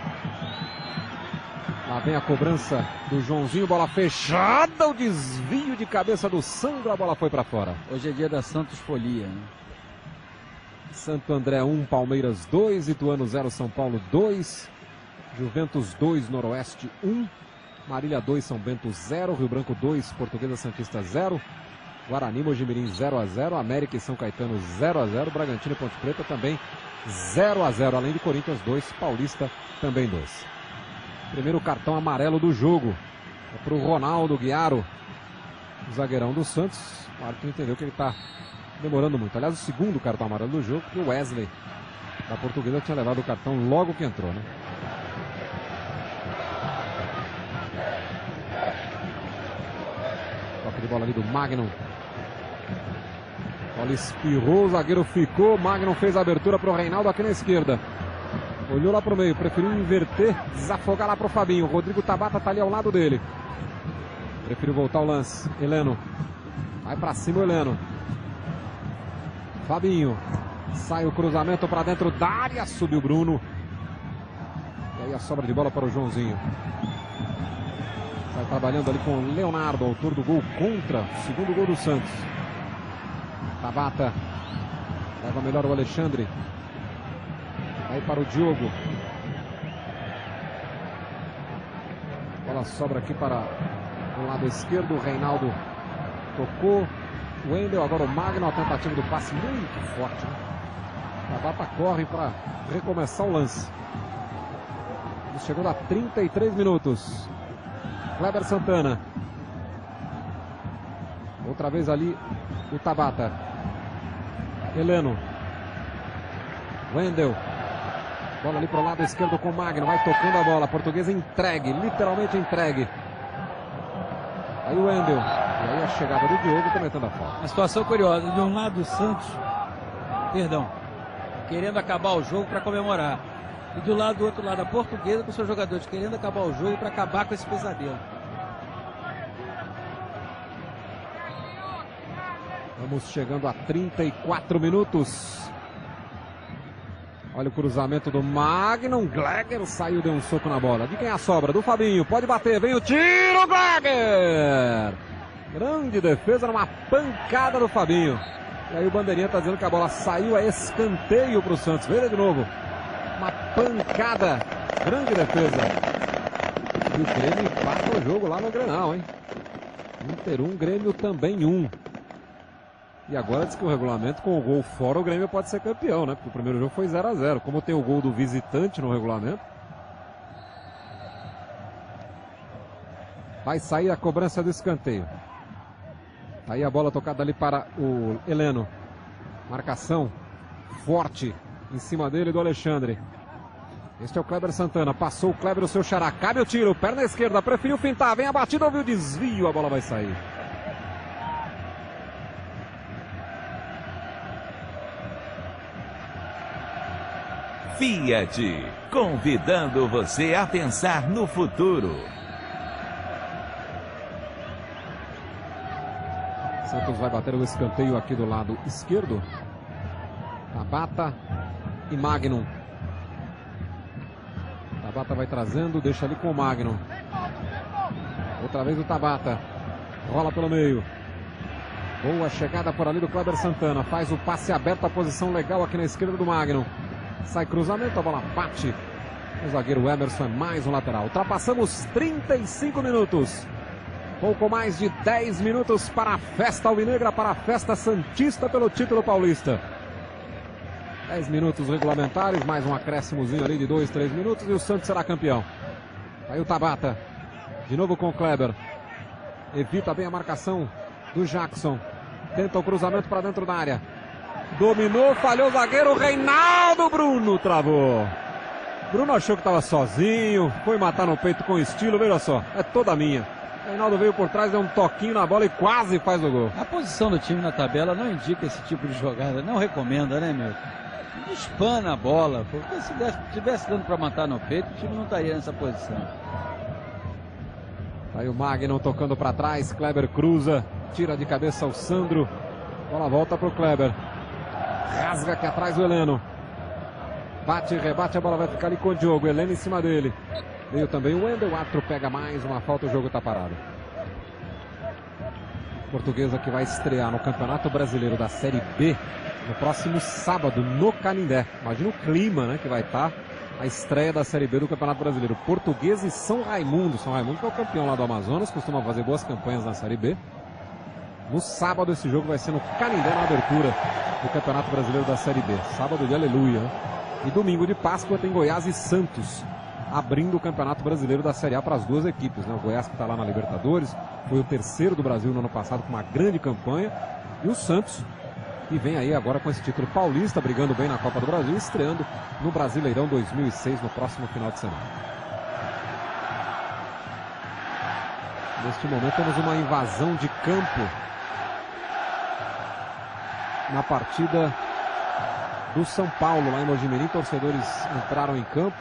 Lá vem a cobrança do Joãozinho, bola fechada, o desvio de cabeça do Sandro, a bola foi para fora. Hoje é dia da Santos Folia, né? Santo André 1, Palmeiras 2, Ituano 0, São Paulo 2, Juventus 2, Noroeste 1, Marília 2, São Bento 0, Rio Branco 2, Portuguesa Santista 0, Guarani, Mojimirim 0-0, América e São Caetano 0-0, Bragantino e Ponte Preta também 0-0, além de Corinthians 2, Paulista também 2. Primeiro cartão amarelo do jogo é para o Ronaldo Guiaro, o zagueirão do Santos. O árbitro entendeu que ele está demorando muito. Aliás, o segundo cartão amarelo do jogo, porque o Wesley da Portuguesa tinha levado o cartão logo que entrou, né? Toque de bola ali do Magnum. A bola espirrou, o zagueiro ficou, Magnum fez a abertura para o Reinaldo aqui na esquerda. Olhou lá pro meio, preferiu inverter, desafogar lá pro Fabinho. O Rodrigo Tabata tá ali ao lado dele. Preferiu voltar o lance. Heleno. Vai pra cima o Heleno. Fabinho. Sai o cruzamento pra dentro da área. Subiu o Bruno. E aí a sobra de bola para o Joãozinho. Sai trabalhando ali com o Leonardo, autor do gol contra o segundo gol do Santos. Tabata. Leva melhor o Alexandre. Aí para o Diogo. Bola sobra aqui para o lado esquerdo. O Reinaldo tocou. O Wendel, agora o Magno. A tentativa do passe muito forte, né? A Tabata corre para recomeçar o lance. Chegando a 33 minutos. Kleber Santana. Outra vez ali o Tabata. Heleno. Wendel. Bola ali para o lado esquerdo com o Magno. Vai tocando a bola. A Portuguesa entregue. Literalmente entregue. Aí o Wendel. E aí a chegada do Diogo cometendo a falta. Uma situação curiosa. De um lado o Santos. Querendo acabar o jogo para comemorar. E do outro lado a Portuguesa com seus jogadores querendo acabar o jogo para acabar com esse pesadelo. Vamos chegando a 34 minutos. Olha o cruzamento do Magnum. Gleger saiu, deu um soco na bola. De quem é a sobra? Do Fabinho. Pode bater. Vem o tiro, Gleger! Grande defesa, numa pancada do Fabinho. E aí o bandeirinha está dizendo que a bola saiu a escanteio para o Santos. Veja de novo. Uma pancada. Grande defesa. E o Grêmio empata o jogo lá no Grenal, hein? Inter 1, Grêmio também 1. E agora diz que o regulamento, com o gol fora, o Grêmio pode ser campeão, né? Porque o primeiro jogo foi 0-0. Como tem o gol do visitante no regulamento. Vai sair a cobrança do escanteio. Tá aí a bola tocada ali para o Heleno. Marcação forte em cima dele do Alexandre. Este é o Kleber Santana. Passou o Kleber, o seu xará. Cabe o tiro. Perna esquerda. Preferiu fintar. Vem a batida, ouviu o desvio. A bola vai sair. Fiat, convidando você a pensar no futuro. Santos vai bater o escanteio aqui do lado esquerdo. Tabata e Magnum. Tabata vai trazendo, deixa ali com o Magnum. Outra vez o Tabata. Rola pelo meio. Boa chegada por ali do Kleber Santana. Faz o passe aberto, a posição legal aqui na esquerda do Magno. Sai cruzamento, a bola bate. O zagueiro Emerson é mais um lateral. Ultrapassamos 35 minutos. Pouco mais de 10 minutos para a festa alvinegra, para a festa santista pelo título paulista. 10 minutos regulamentares, mais um acréscimozinho ali de 2, 3 minutos e o Santos será campeão. Aí o Tabata, de novo com o Kleber. Evita bem a marcação do Jackson. Tenta o cruzamento para dentro da área. Dominou, falhou o zagueiro, Reinaldo. Bruno travou. Bruno achou que estava sozinho, foi matar no peito com estilo, veja só, é toda minha. Reinaldo veio por trás, deu um toquinho na bola e quase faz o gol. A posição do time na tabela não indica esse tipo de jogada, não recomenda, né, meu? Espana a bola, porque se tivesse dando para matar no peito, o time não estaria nessa posição. Aí o Magno tocando para trás, Kleber cruza, tira de cabeça o Sandro, bola volta para o Kleber. Rasga aqui atrás o Heleno. Bate, rebate, a bola vai ficar ali com o Diogo. Heleno em cima dele. Veio também o Wendel. O árbitro pega mais uma falta, o jogo está parado. Portuguesa que vai estrear no Campeonato Brasileiro da Série B no próximo sábado no Canindé. Imagina o clima, né, que vai estar a estreia da Série B do Campeonato Brasileiro. Portuguesa e São Raimundo. São Raimundo que é o campeão lá do Amazonas, costuma fazer boas campanhas na Série B. No sábado esse jogo vai ser no Canindé, na abertura do Campeonato Brasileiro da Série B. Sábado de aleluia, né? E domingo de Páscoa tem Goiás e Santos, abrindo o Campeonato Brasileiro da Série A para as duas equipes, né? O Goiás que está lá na Libertadores, foi o terceiro do Brasil no ano passado com uma grande campanha. E o Santos, que vem aí agora com esse título paulista, brigando bem na Copa do Brasil, estreando no Brasileirão 2006 no próximo final de semana. Neste momento temos uma invasão de campo na partida do São Paulo, lá em Mojimirim. Torcedores entraram em campo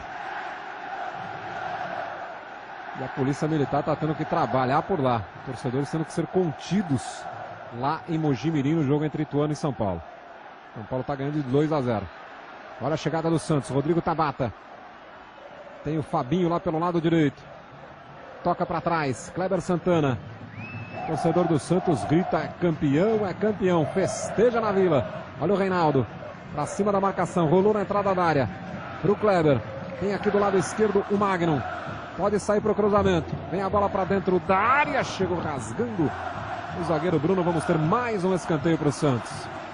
e a Polícia Militar está tendo que trabalhar por lá. Torcedores tendo que ser contidos lá em Mojimirim no jogo entre Ituano e São Paulo. São Paulo está ganhando de 2-0. Olha a chegada do Santos, Rodrigo Tabata. Tem o Fabinho lá pelo lado direito. Toca para trás, Kleber Santana. Torcedor do Santos grita: é campeão, festeja na Vila. Olha o Reinaldo, para cima da marcação, rolou na entrada da área. Para o Kleber, tem aqui do lado esquerdo o Magno. Pode sair para o cruzamento, vem a bola para dentro da área, chegou rasgando o zagueiro Bruno. Vamos ter mais um escanteio para o Santos.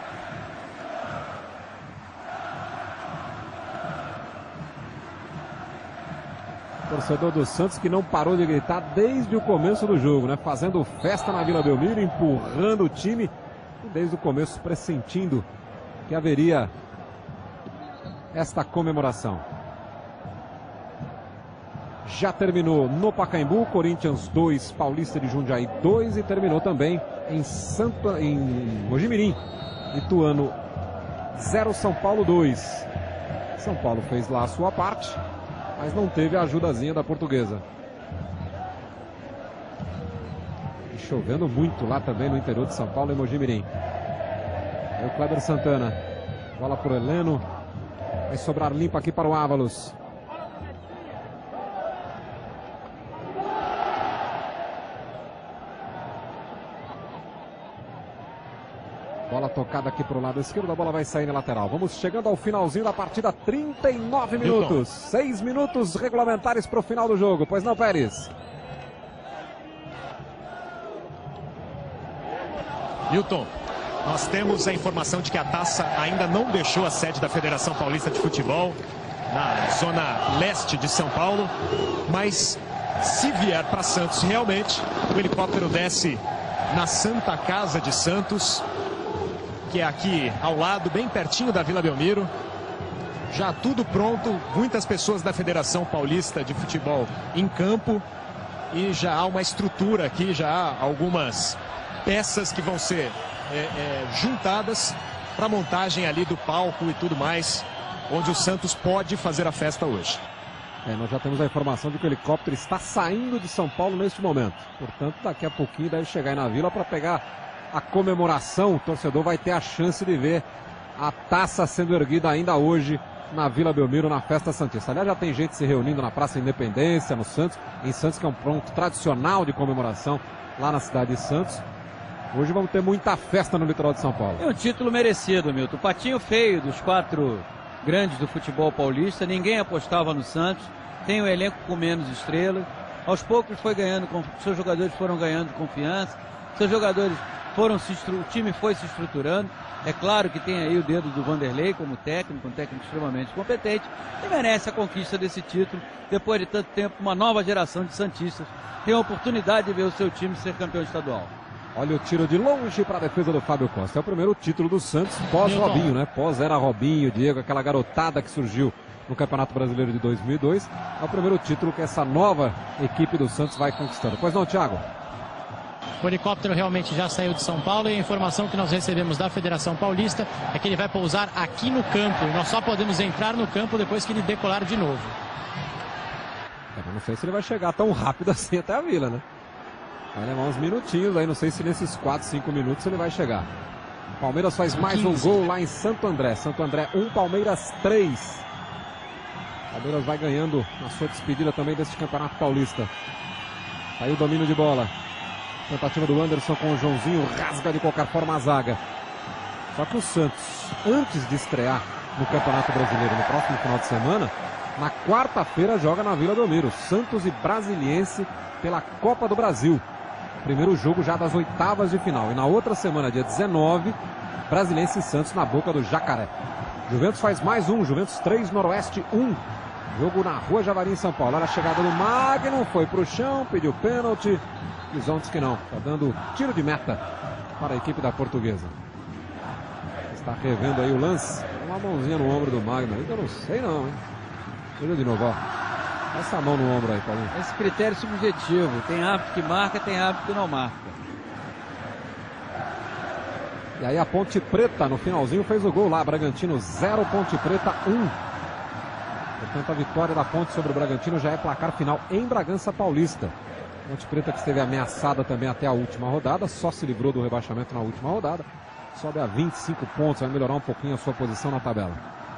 Torcedor do Santos que não parou de gritar desde o começo do jogo, né? Fazendo festa na Vila Belmiro, empurrando o time e desde o começo pressentindo que haveria esta comemoração. Já terminou no Pacaembu, Corinthians 2, Paulista de Jundiaí 2 e terminou também em Mojimirim, Ituano 0, São Paulo 2. São Paulo fez lá a sua parte, mas não teve a ajudazinha da Portuguesa. E chovendo muito lá também no interior de São Paulo, em Mojimirim. Aí o Kleber Santana, bola para o Heleno, vai sobrar limpo aqui para o Ávalos. Bola tocada aqui para o lado esquerdo, a bola vai sair na lateral. Vamos chegando ao finalzinho da partida, 39 minutos. 6 minutos regulamentares para o final do jogo. Pois não, Pérez? Milton, nós temos a informação de que a taça ainda não deixou a sede da Federação Paulista de Futebol, na zona leste de São Paulo, mas se vier para Santos realmente, o helicóptero desce na Santa Casa de Santos, que é aqui ao lado, bem pertinho da Vila Belmiro. Já tudo pronto, muitas pessoas da Federação Paulista de Futebol em campo e já há uma estrutura aqui, já há algumas peças que vão ser juntadas para a montagem ali do palco e tudo mais, onde o Santos pode fazer a festa hoje. Nós já temos a informação de que o helicóptero está saindo de São Paulo neste momento. Portanto, daqui a pouquinho deve chegar aí na Vila para pegar a comemoração. O torcedor vai ter a chance de ver a taça sendo erguida ainda hoje na Vila Belmiro, na festa santista. Aliás, já tem gente se reunindo na Praça Independência, no Santos, em Santos, que é um ponto tradicional de comemoração lá na cidade de Santos. Hoje vamos ter muita festa no litoral de São Paulo. É um título merecido, Milton. Patinho feio dos 4 grandes do futebol paulista. Ninguém apostava no Santos. Tem um elenco com menos estrelas. Aos poucos foi ganhando, seus jogadores foram ganhando confiança. Seus jogadores o time foi se estruturando. É claro que tem aí o dedo do Vanderlei como técnico, um técnico extremamente competente, e merece a conquista desse título. Depois de tanto tempo, uma nova geração de santistas tem a oportunidade de ver o seu time ser campeão estadual. Olha o tiro de longe para a defesa do Fábio Costa. É o primeiro título do Santos pós-Robinho, né? Pós-era Robinho, Diego, aquela garotada que surgiu no Campeonato Brasileiro de 2002. É o primeiro título que essa nova equipe do Santos vai conquistando. Pois não, Thiago? O helicóptero realmente já saiu de São Paulo e a informação que nós recebemos da Federação Paulista é que ele vai pousar aqui no campo. E nós só podemos entrar no campo depois que ele decolar de novo. Eu não sei se ele vai chegar tão rápido assim até a Vila, né? Vai levar uns minutinhos aí, não sei se nesses 4, 5 minutos ele vai chegar. Palmeiras faz mais 15. Um gol lá em Santo André. Santo André 1, Palmeiras 3. Palmeiras vai ganhando na sua despedida também desse Campeonato Paulista. Aí o domínio de bola. Tentativa do Anderson com o Joãozinho, rasga de qualquer forma a zaga. Só que o Santos, antes de estrear no Campeonato Brasileiro no próximo final de semana, na quarta-feira joga na Vila Belmiro, Santos e Brasiliense pela Copa do Brasil. Primeiro jogo já das oitavas de final. E na outra semana, dia 19, Brasiliense e Santos na Boca do Jacaré. Juventus faz mais um, Juventus 3, Noroeste 1. Jogo na Rua Javari em São Paulo. Olha a chegada do Magno, foi pro chão, pediu pênalti. Visão diz que não, está dando tiro de meta para a equipe da Portuguesa. Está revendo aí o lance. Uma mãozinha no ombro do Magno aí, que eu não sei não, hein? Veja de novo, ó. Essa mão no ombro aí, Paulinho. Esse critério subjetivo. Tem árbitro que marca, tem árbitro que não marca. E aí a Ponte Preta no finalzinho fez o gol lá. Bragantino 0, Ponte Preta 1. Portanto, a vitória da Ponte sobre o Bragantino já é placar final em Bragança Paulista. Ponte Preta que esteve ameaçada também até a última rodada, só se livrou do rebaixamento na última rodada. Sobe a 25 pontos, vai melhorar um pouquinho a sua posição na tabela.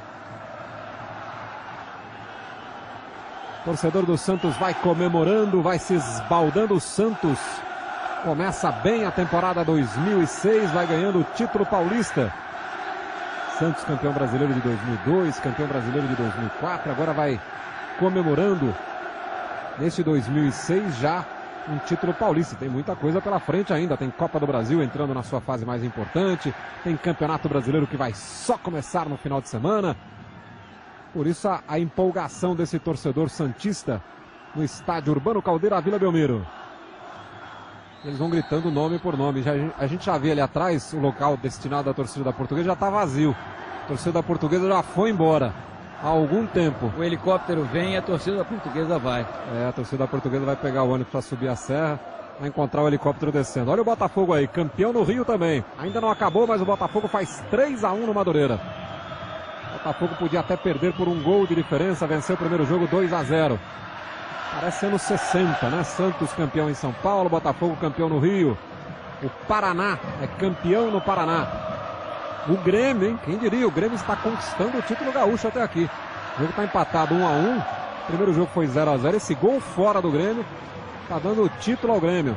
Torcedor do Santos vai comemorando, vai se esbaldando. O Santos começa bem a temporada 2006, vai ganhando o título paulista. Santos campeão brasileiro de 2002, campeão brasileiro de 2004, agora vai comemorando neste 2006 já um título paulista. Tem muita coisa pela frente ainda, tem Copa do Brasil entrando na sua fase mais importante, tem Campeonato Brasileiro que vai só começar no final de semana. Por isso a empolgação desse torcedor santista no estádio Urbano Caldeira, Vila Belmiro. Eles vão gritando nome por nome. A gente já vê ali atrás, o local destinado à torcida da Portuguesa já está vazio. A torcida da Portuguesa já foi embora há algum tempo. O helicóptero vem e a torcida da Portuguesa vai. A torcida da Portuguesa vai pegar o ônibus para subir a serra, vai encontrar o helicóptero descendo. Olha o Botafogo aí, campeão no Rio também. Ainda não acabou, mas o Botafogo faz 3-1 no Madureira. O Botafogo podia até perder por um gol de diferença, venceu o primeiro jogo 2-0. Parece anos 60, né? Santos campeão em São Paulo, Botafogo campeão no Rio. O Paraná é campeão no Paraná. O Grêmio, hein? Quem diria? O Grêmio está conquistando o título gaúcho até aqui. O jogo está empatado 1-1. O primeiro jogo foi 0-0. Esse gol fora do Grêmio está dando o título ao Grêmio.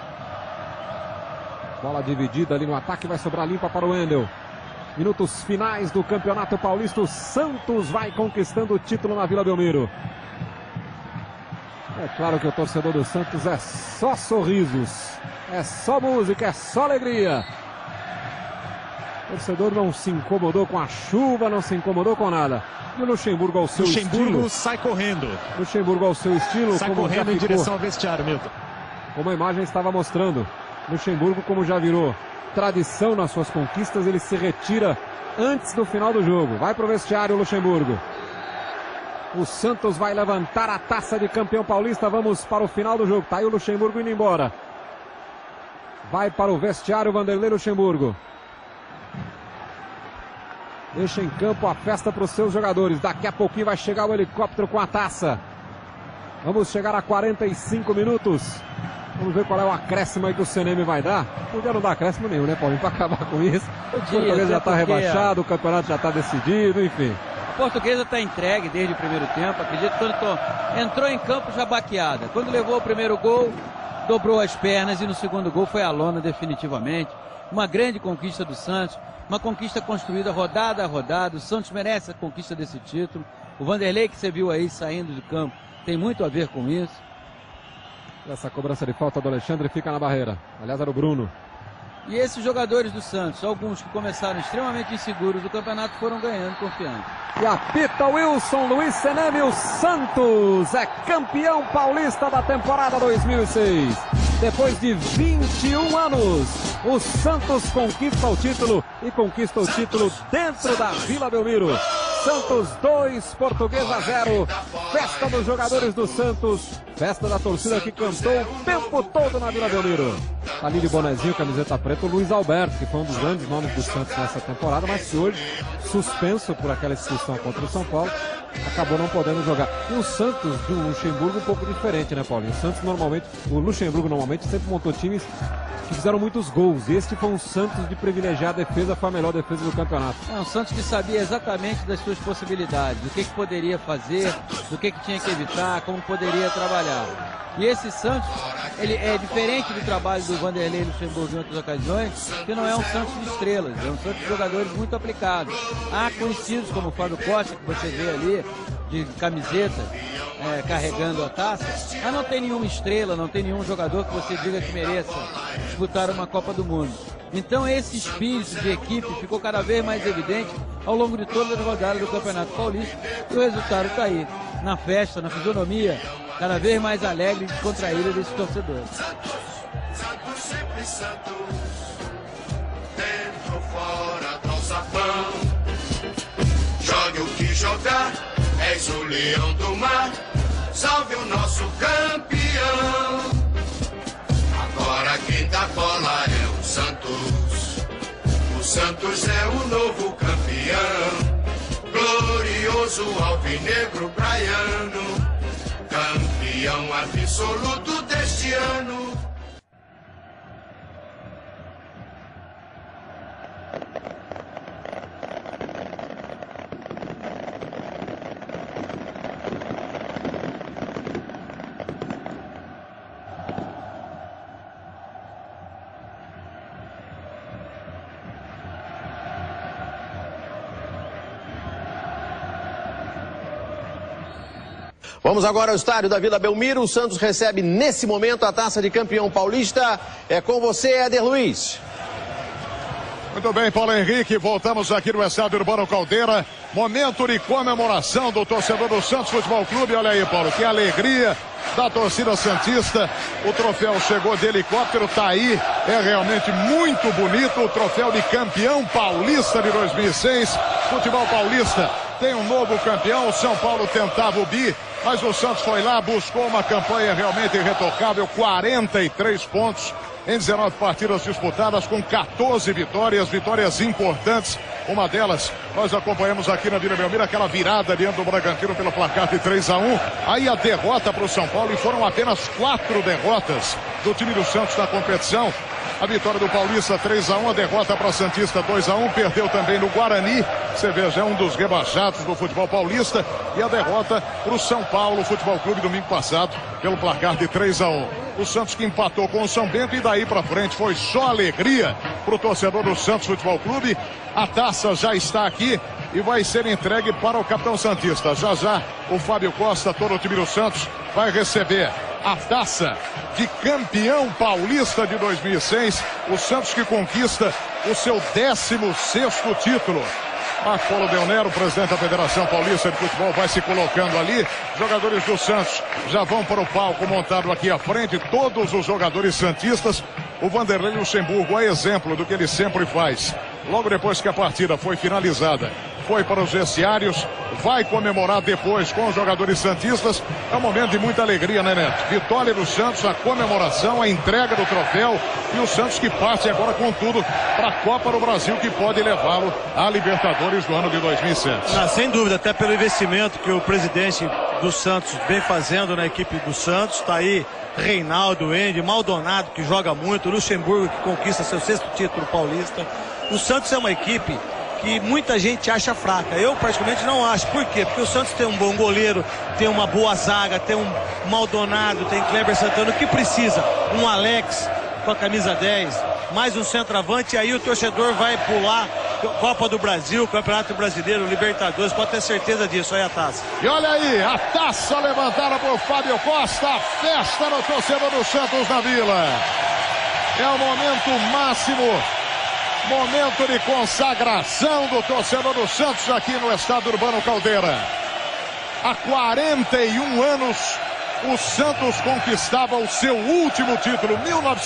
Bola dividida ali no ataque, vai sobrar limpa para o Wendel. Minutos finais do Campeonato Paulista. O Santos vai conquistando o título na Vila Belmiro. É claro que o torcedor do Santos é só sorrisos, é só música, é só alegria. O torcedor não se incomodou com a chuva, não se incomodou com nada. E o Luxemburgo ao seu estilo. Luxemburgo sai correndo. Luxemburgo ao seu estilo. Sai correndo em direção ao vestiário, Milton. Como a imagem estava mostrando. Luxemburgo, como já virou tradição nas suas conquistas, ele se retira antes do final do jogo. Vai para o vestiário o Luxemburgo. O Santos vai levantar a taça de campeão paulista. Vamos para o final do jogo. Está aí o Luxemburgo indo embora. Vai para o vestiário Vanderlei Luxemburgo. Deixa em campo a festa para os seus jogadores. Daqui a pouquinho vai chegar o helicóptero com a taça. Vamos chegar a 45 minutos. Vamos ver qual é o acréscimo aí que o CNM vai dar. Podia não dar acréscimo nenhum, né, Paulinho? Para acabar com isso. O Portuguesa já está rebaixado, o campeonato já está decidido, enfim. A Portuguesa está entregue desde o primeiro tempo. Acredito que quando entrou em campo já baqueada. Quando levou o primeiro gol, dobrou as pernas e no segundo gol foi a lona definitivamente. Uma grande conquista do Santos, uma conquista construída rodada a rodada. O Santos merece a conquista desse título. O Vanderlei, que você viu aí saindo do campo, tem muito a ver com isso. Essa cobrança de falta do Alexandre fica na barreira. Aliás, era o Bruno. E esses jogadores do Santos, alguns que começaram extremamente inseguros do campeonato, foram ganhando confiança. E apita Wilson Luiz Seneme, o Santos é campeão paulista da temporada 2006. Depois de 21 anos, o Santos conquista o título e conquista o título dentro da Vila Belmiro. Santos 2, Portuguesa 0. Festa dos jogadores do Santos. Festa da torcida que cantou o tempo todo na Vila Belmiro. Ali de bonezinho, camiseta preta, o Luiz Alberto, que foi um dos grandes nomes do Santos nessa temporada, mas que hoje, suspenso por aquela expulsão contra o São Paulo, acabou não podendo jogar. E o Santos do Luxemburgo um pouco diferente, né, Paulinho? O Luxemburgo normalmente sempre montou times que fizeram muitos gols. E este foi um Santos de privilegiar a defesa, foi a melhor defesa do campeonato. É um Santos que sabia exatamente das suas possibilidades, do que poderia fazer, do que tinha que evitar, como poderia trabalhar. E esse Santos, ele é diferente do trabalho do Vanderlei Luxemburgo em outras ocasiões, que não é um Santos de estrelas, é um Santos de jogadores muito aplicados. Há conhecidos como o Fábio Costa, que você vê ali, de camiseta, carregando a taça, mas não tem nenhuma estrela, não tem nenhum jogador que você diga que mereça disputar uma Copa do Mundo. Então esse espírito de equipe ficou cada vez mais evidente ao longo de todas as rodadas do Campeonato Paulista, e o resultado está aí, na festa, na fisionomia, cada vez mais alegre e descontraída desses torcedores. Dentro, fora, calçapão. Jogue o que jogar, és o leão do mar. Salve o nosso campeão. Agora quem dá bola é o Santos. O Santos é o novo campeão. Glorioso alvinegro praiano. Campeão absoluto deste ano. Vamos agora ao estádio da Vila Belmiro. O Santos recebe nesse momento a taça de campeão paulista. É com você, Éder Luiz. Muito bem, Paulo Henrique, voltamos aqui no estádio Urbano Caldeira. Momento de comemoração do torcedor do Santos Futebol Clube. Olha aí, Paulo, que alegria da torcida santista. O troféu chegou de helicóptero, tá aí. É realmente muito bonito o troféu de campeão paulista de 2006. Futebol paulista tem um novo campeão. O São Paulo tentava o bi, mas o Santos foi lá, buscou uma campanha realmente irretocável, 43 pontos em 19 partidas disputadas, com 14 vitórias importantes. Uma delas, nós acompanhamos aqui na Vila Belmiro, aquela virada diante do Bragantino pelo placar de 3-1. Aí a derrota para o São Paulo, e foram apenas 4 derrotas do time do Santos na competição. A vitória do Paulista 3-1, a derrota para a Santista 2-1, perdeu também no Guarani, você veja, é um dos rebaixados do futebol paulista, e a derrota para o São Paulo Futebol Clube domingo passado, pelo placar de 3-1. O Santos que empatou com o São Bento, e daí para frente foi só alegria para o torcedor do Santos Futebol Clube. A taça já está aqui e vai ser entregue para o capitão santista. Já já o Fábio Costa, todo o time do Santos, vai receber a taça de campeão paulista de 2006. O Santos que conquista o seu 16º título. Marco Polo Del Nero, presidente da Federação Paulista de Futebol, vai se colocando ali. Jogadores do Santos já vão para o palco montado aqui à frente. Todos os jogadores santistas. O Vanderlei Luxemburgo é exemplo do que ele sempre faz. Logo depois que a partida foi finalizada, foi para os vestiários, vai comemorar depois com os jogadores santistas. É um momento de muita alegria, né, Neto? Vitória do Santos, a comemoração, a entrega do troféu, e o Santos que parte agora com tudo para a Copa do Brasil, que pode levá-lo à Libertadores do ano de 2007. Sem dúvida, até pelo investimento que o presidente do Santos vem fazendo na equipe do Santos. Está aí Reinaldo, Andy, Maldonado, que joga muito, Luxemburgo, que conquista seu 6º título paulista. O Santos é uma equipe que muita gente acha fraca. Eu, particularmente, não acho. Por quê? Porque o Santos tem um bom goleiro, tem uma boa zaga, tem um Maldonado, tem Kleber Santana. O que precisa? Um Alex com a camisa 10, mais um centroavante, e aí o torcedor vai pular Copa do Brasil, Campeonato Brasileiro, Libertadores, pode ter certeza disso. Aí a taça. E olha aí, a taça levantada por Fábio Costa, a festa no torcedor do Santos na Vila. É o momento máximo, momento de consagração do torcedor do Santos aqui no Estádio Urbano Caldeira. Há 41 anos, o Santos conquistava o seu último título,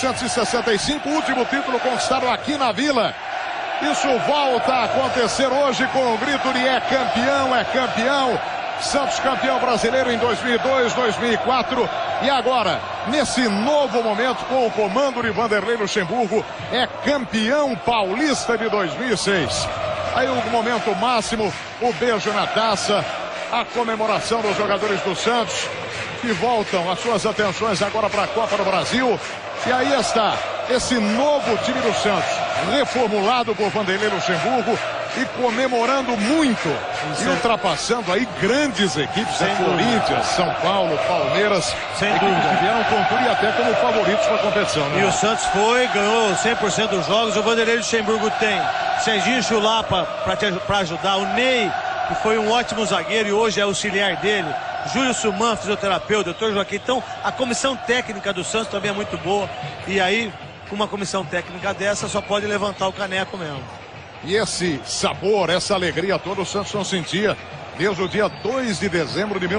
1965, último título conquistado aqui na Vila. Isso volta a acontecer hoje com o grito de é campeão, é campeão. Santos campeão brasileiro em 2002, 2004 e agora, nesse novo momento, com o comando de Vanderlei Luxemburgo, é campeão paulista de 2006. Aí o momento máximo, o beijo na taça, a comemoração dos jogadores do Santos, que voltam as suas atenções agora para a Copa do Brasil. E aí está esse novo time do Santos, reformulado por Vanderlei Luxemburgo e comemorando muito e ultrapassando aí grandes equipes, Corinthians, São Paulo, Palmeiras, sem dúvida, que vieram concluir até como favoritos para a competição, né? E o Santos ganhou 100% dos jogos. O Vanderlei Luxemburgo tem Serginho Chulapa para ajudar, o Ney, que foi um ótimo zagueiro e hoje é auxiliar dele, Júlio Suman, fisioterapeuta, Dr. Joaquim. Então a comissão técnica do Santos também é muito boa, e aí com uma comissão técnica dessa só pode levantar o caneco mesmo. E esse sabor, essa alegria toda o Santos não sentia desde o dia 2 de dezembro de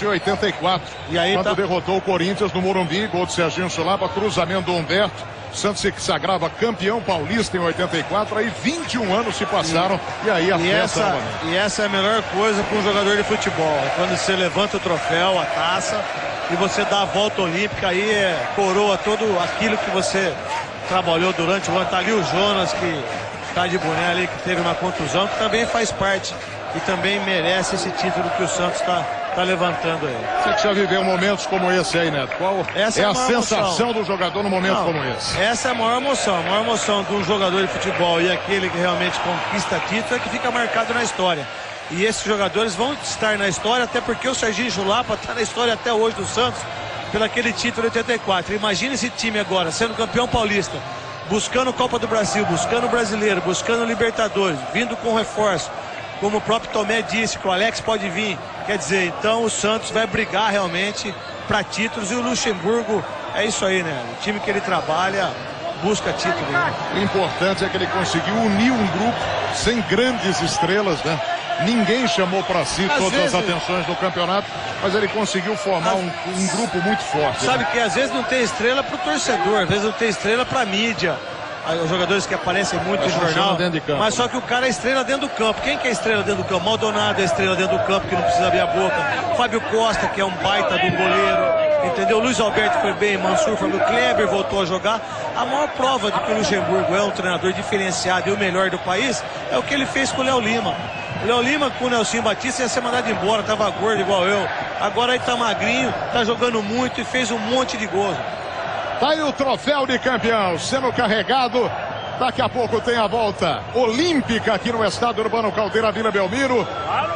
1984, e aí quando derrotou o Corinthians no Morumbi, gol de Serginho Chulapa, cruzamento do Humberto. Santos se sagrava campeão paulista em 84, aí 21 anos se passaram e aí a festa. E essa é a melhor coisa para um jogador de futebol, é quando você levanta o troféu, a taça, e você dá a volta olímpica, aí coroa tudo aquilo que você trabalhou durante o ano. Tá ali o Jonas, que tá de boné ali, que teve uma contusão, que também faz parte e também merece esse título que o Santos tá levantando aí. Você que já viveu momentos como esse aí, Neto? Qual essa é a sensação do jogador no momento como esse? Essa é a maior emoção de um jogador de futebol e aquele que realmente conquista título é que fica marcado na história. E esses jogadores vão estar na história, até porque o Serginho Chulapa está na história até hoje do Santos, pelo aquele título de 84. Imagina esse time agora, sendo campeão paulista, buscando Copa do Brasil, buscando o Brasileiro, buscando Libertadores, vindo com reforço. Como o próprio Tomé disse, que o Alex pode vir. Quer dizer, então o Santos vai brigar realmente para títulos, e o Luxemburgo é isso aí, né? O time que ele trabalha busca título, né? O importante é que ele conseguiu unir um grupo sem grandes estrelas, né? Ninguém chamou para si todas as atenções do campeonato, mas ele conseguiu formar um grupo muito forte. Sabe, né? Que às vezes não tem estrela para o torcedor, às vezes não tem estrela para a mídia. Os jogadores que aparecem muito no jornal, mas só que o cara é estrela dentro do campo. Quem que é estrela dentro do campo? Maldonado é estrela dentro do campo, que não precisa abrir a boca. Fábio Costa, que é um baita do goleiro, entendeu? Luiz Alberto foi bem, Mansur foi bem, o Kleber voltou a jogar. A maior prova de que o Luxemburgo é um treinador diferenciado e o melhor do país é o que ele fez com o Léo Lima. O Léo Lima com o Nelson Batista ia ser mandado embora, tava gordo igual eu. Agora ele tá magrinho, tá jogando muito e fez um monte de gols. Tá aí o troféu de campeão sendo carregado. Daqui a pouco tem a volta olímpica aqui no Estádio Urbano Caldeira, Vila Belmiro.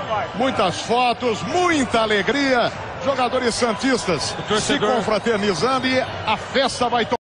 Muitas fotos, muita alegria. Jogadores santistas se confraternizando e a festa vai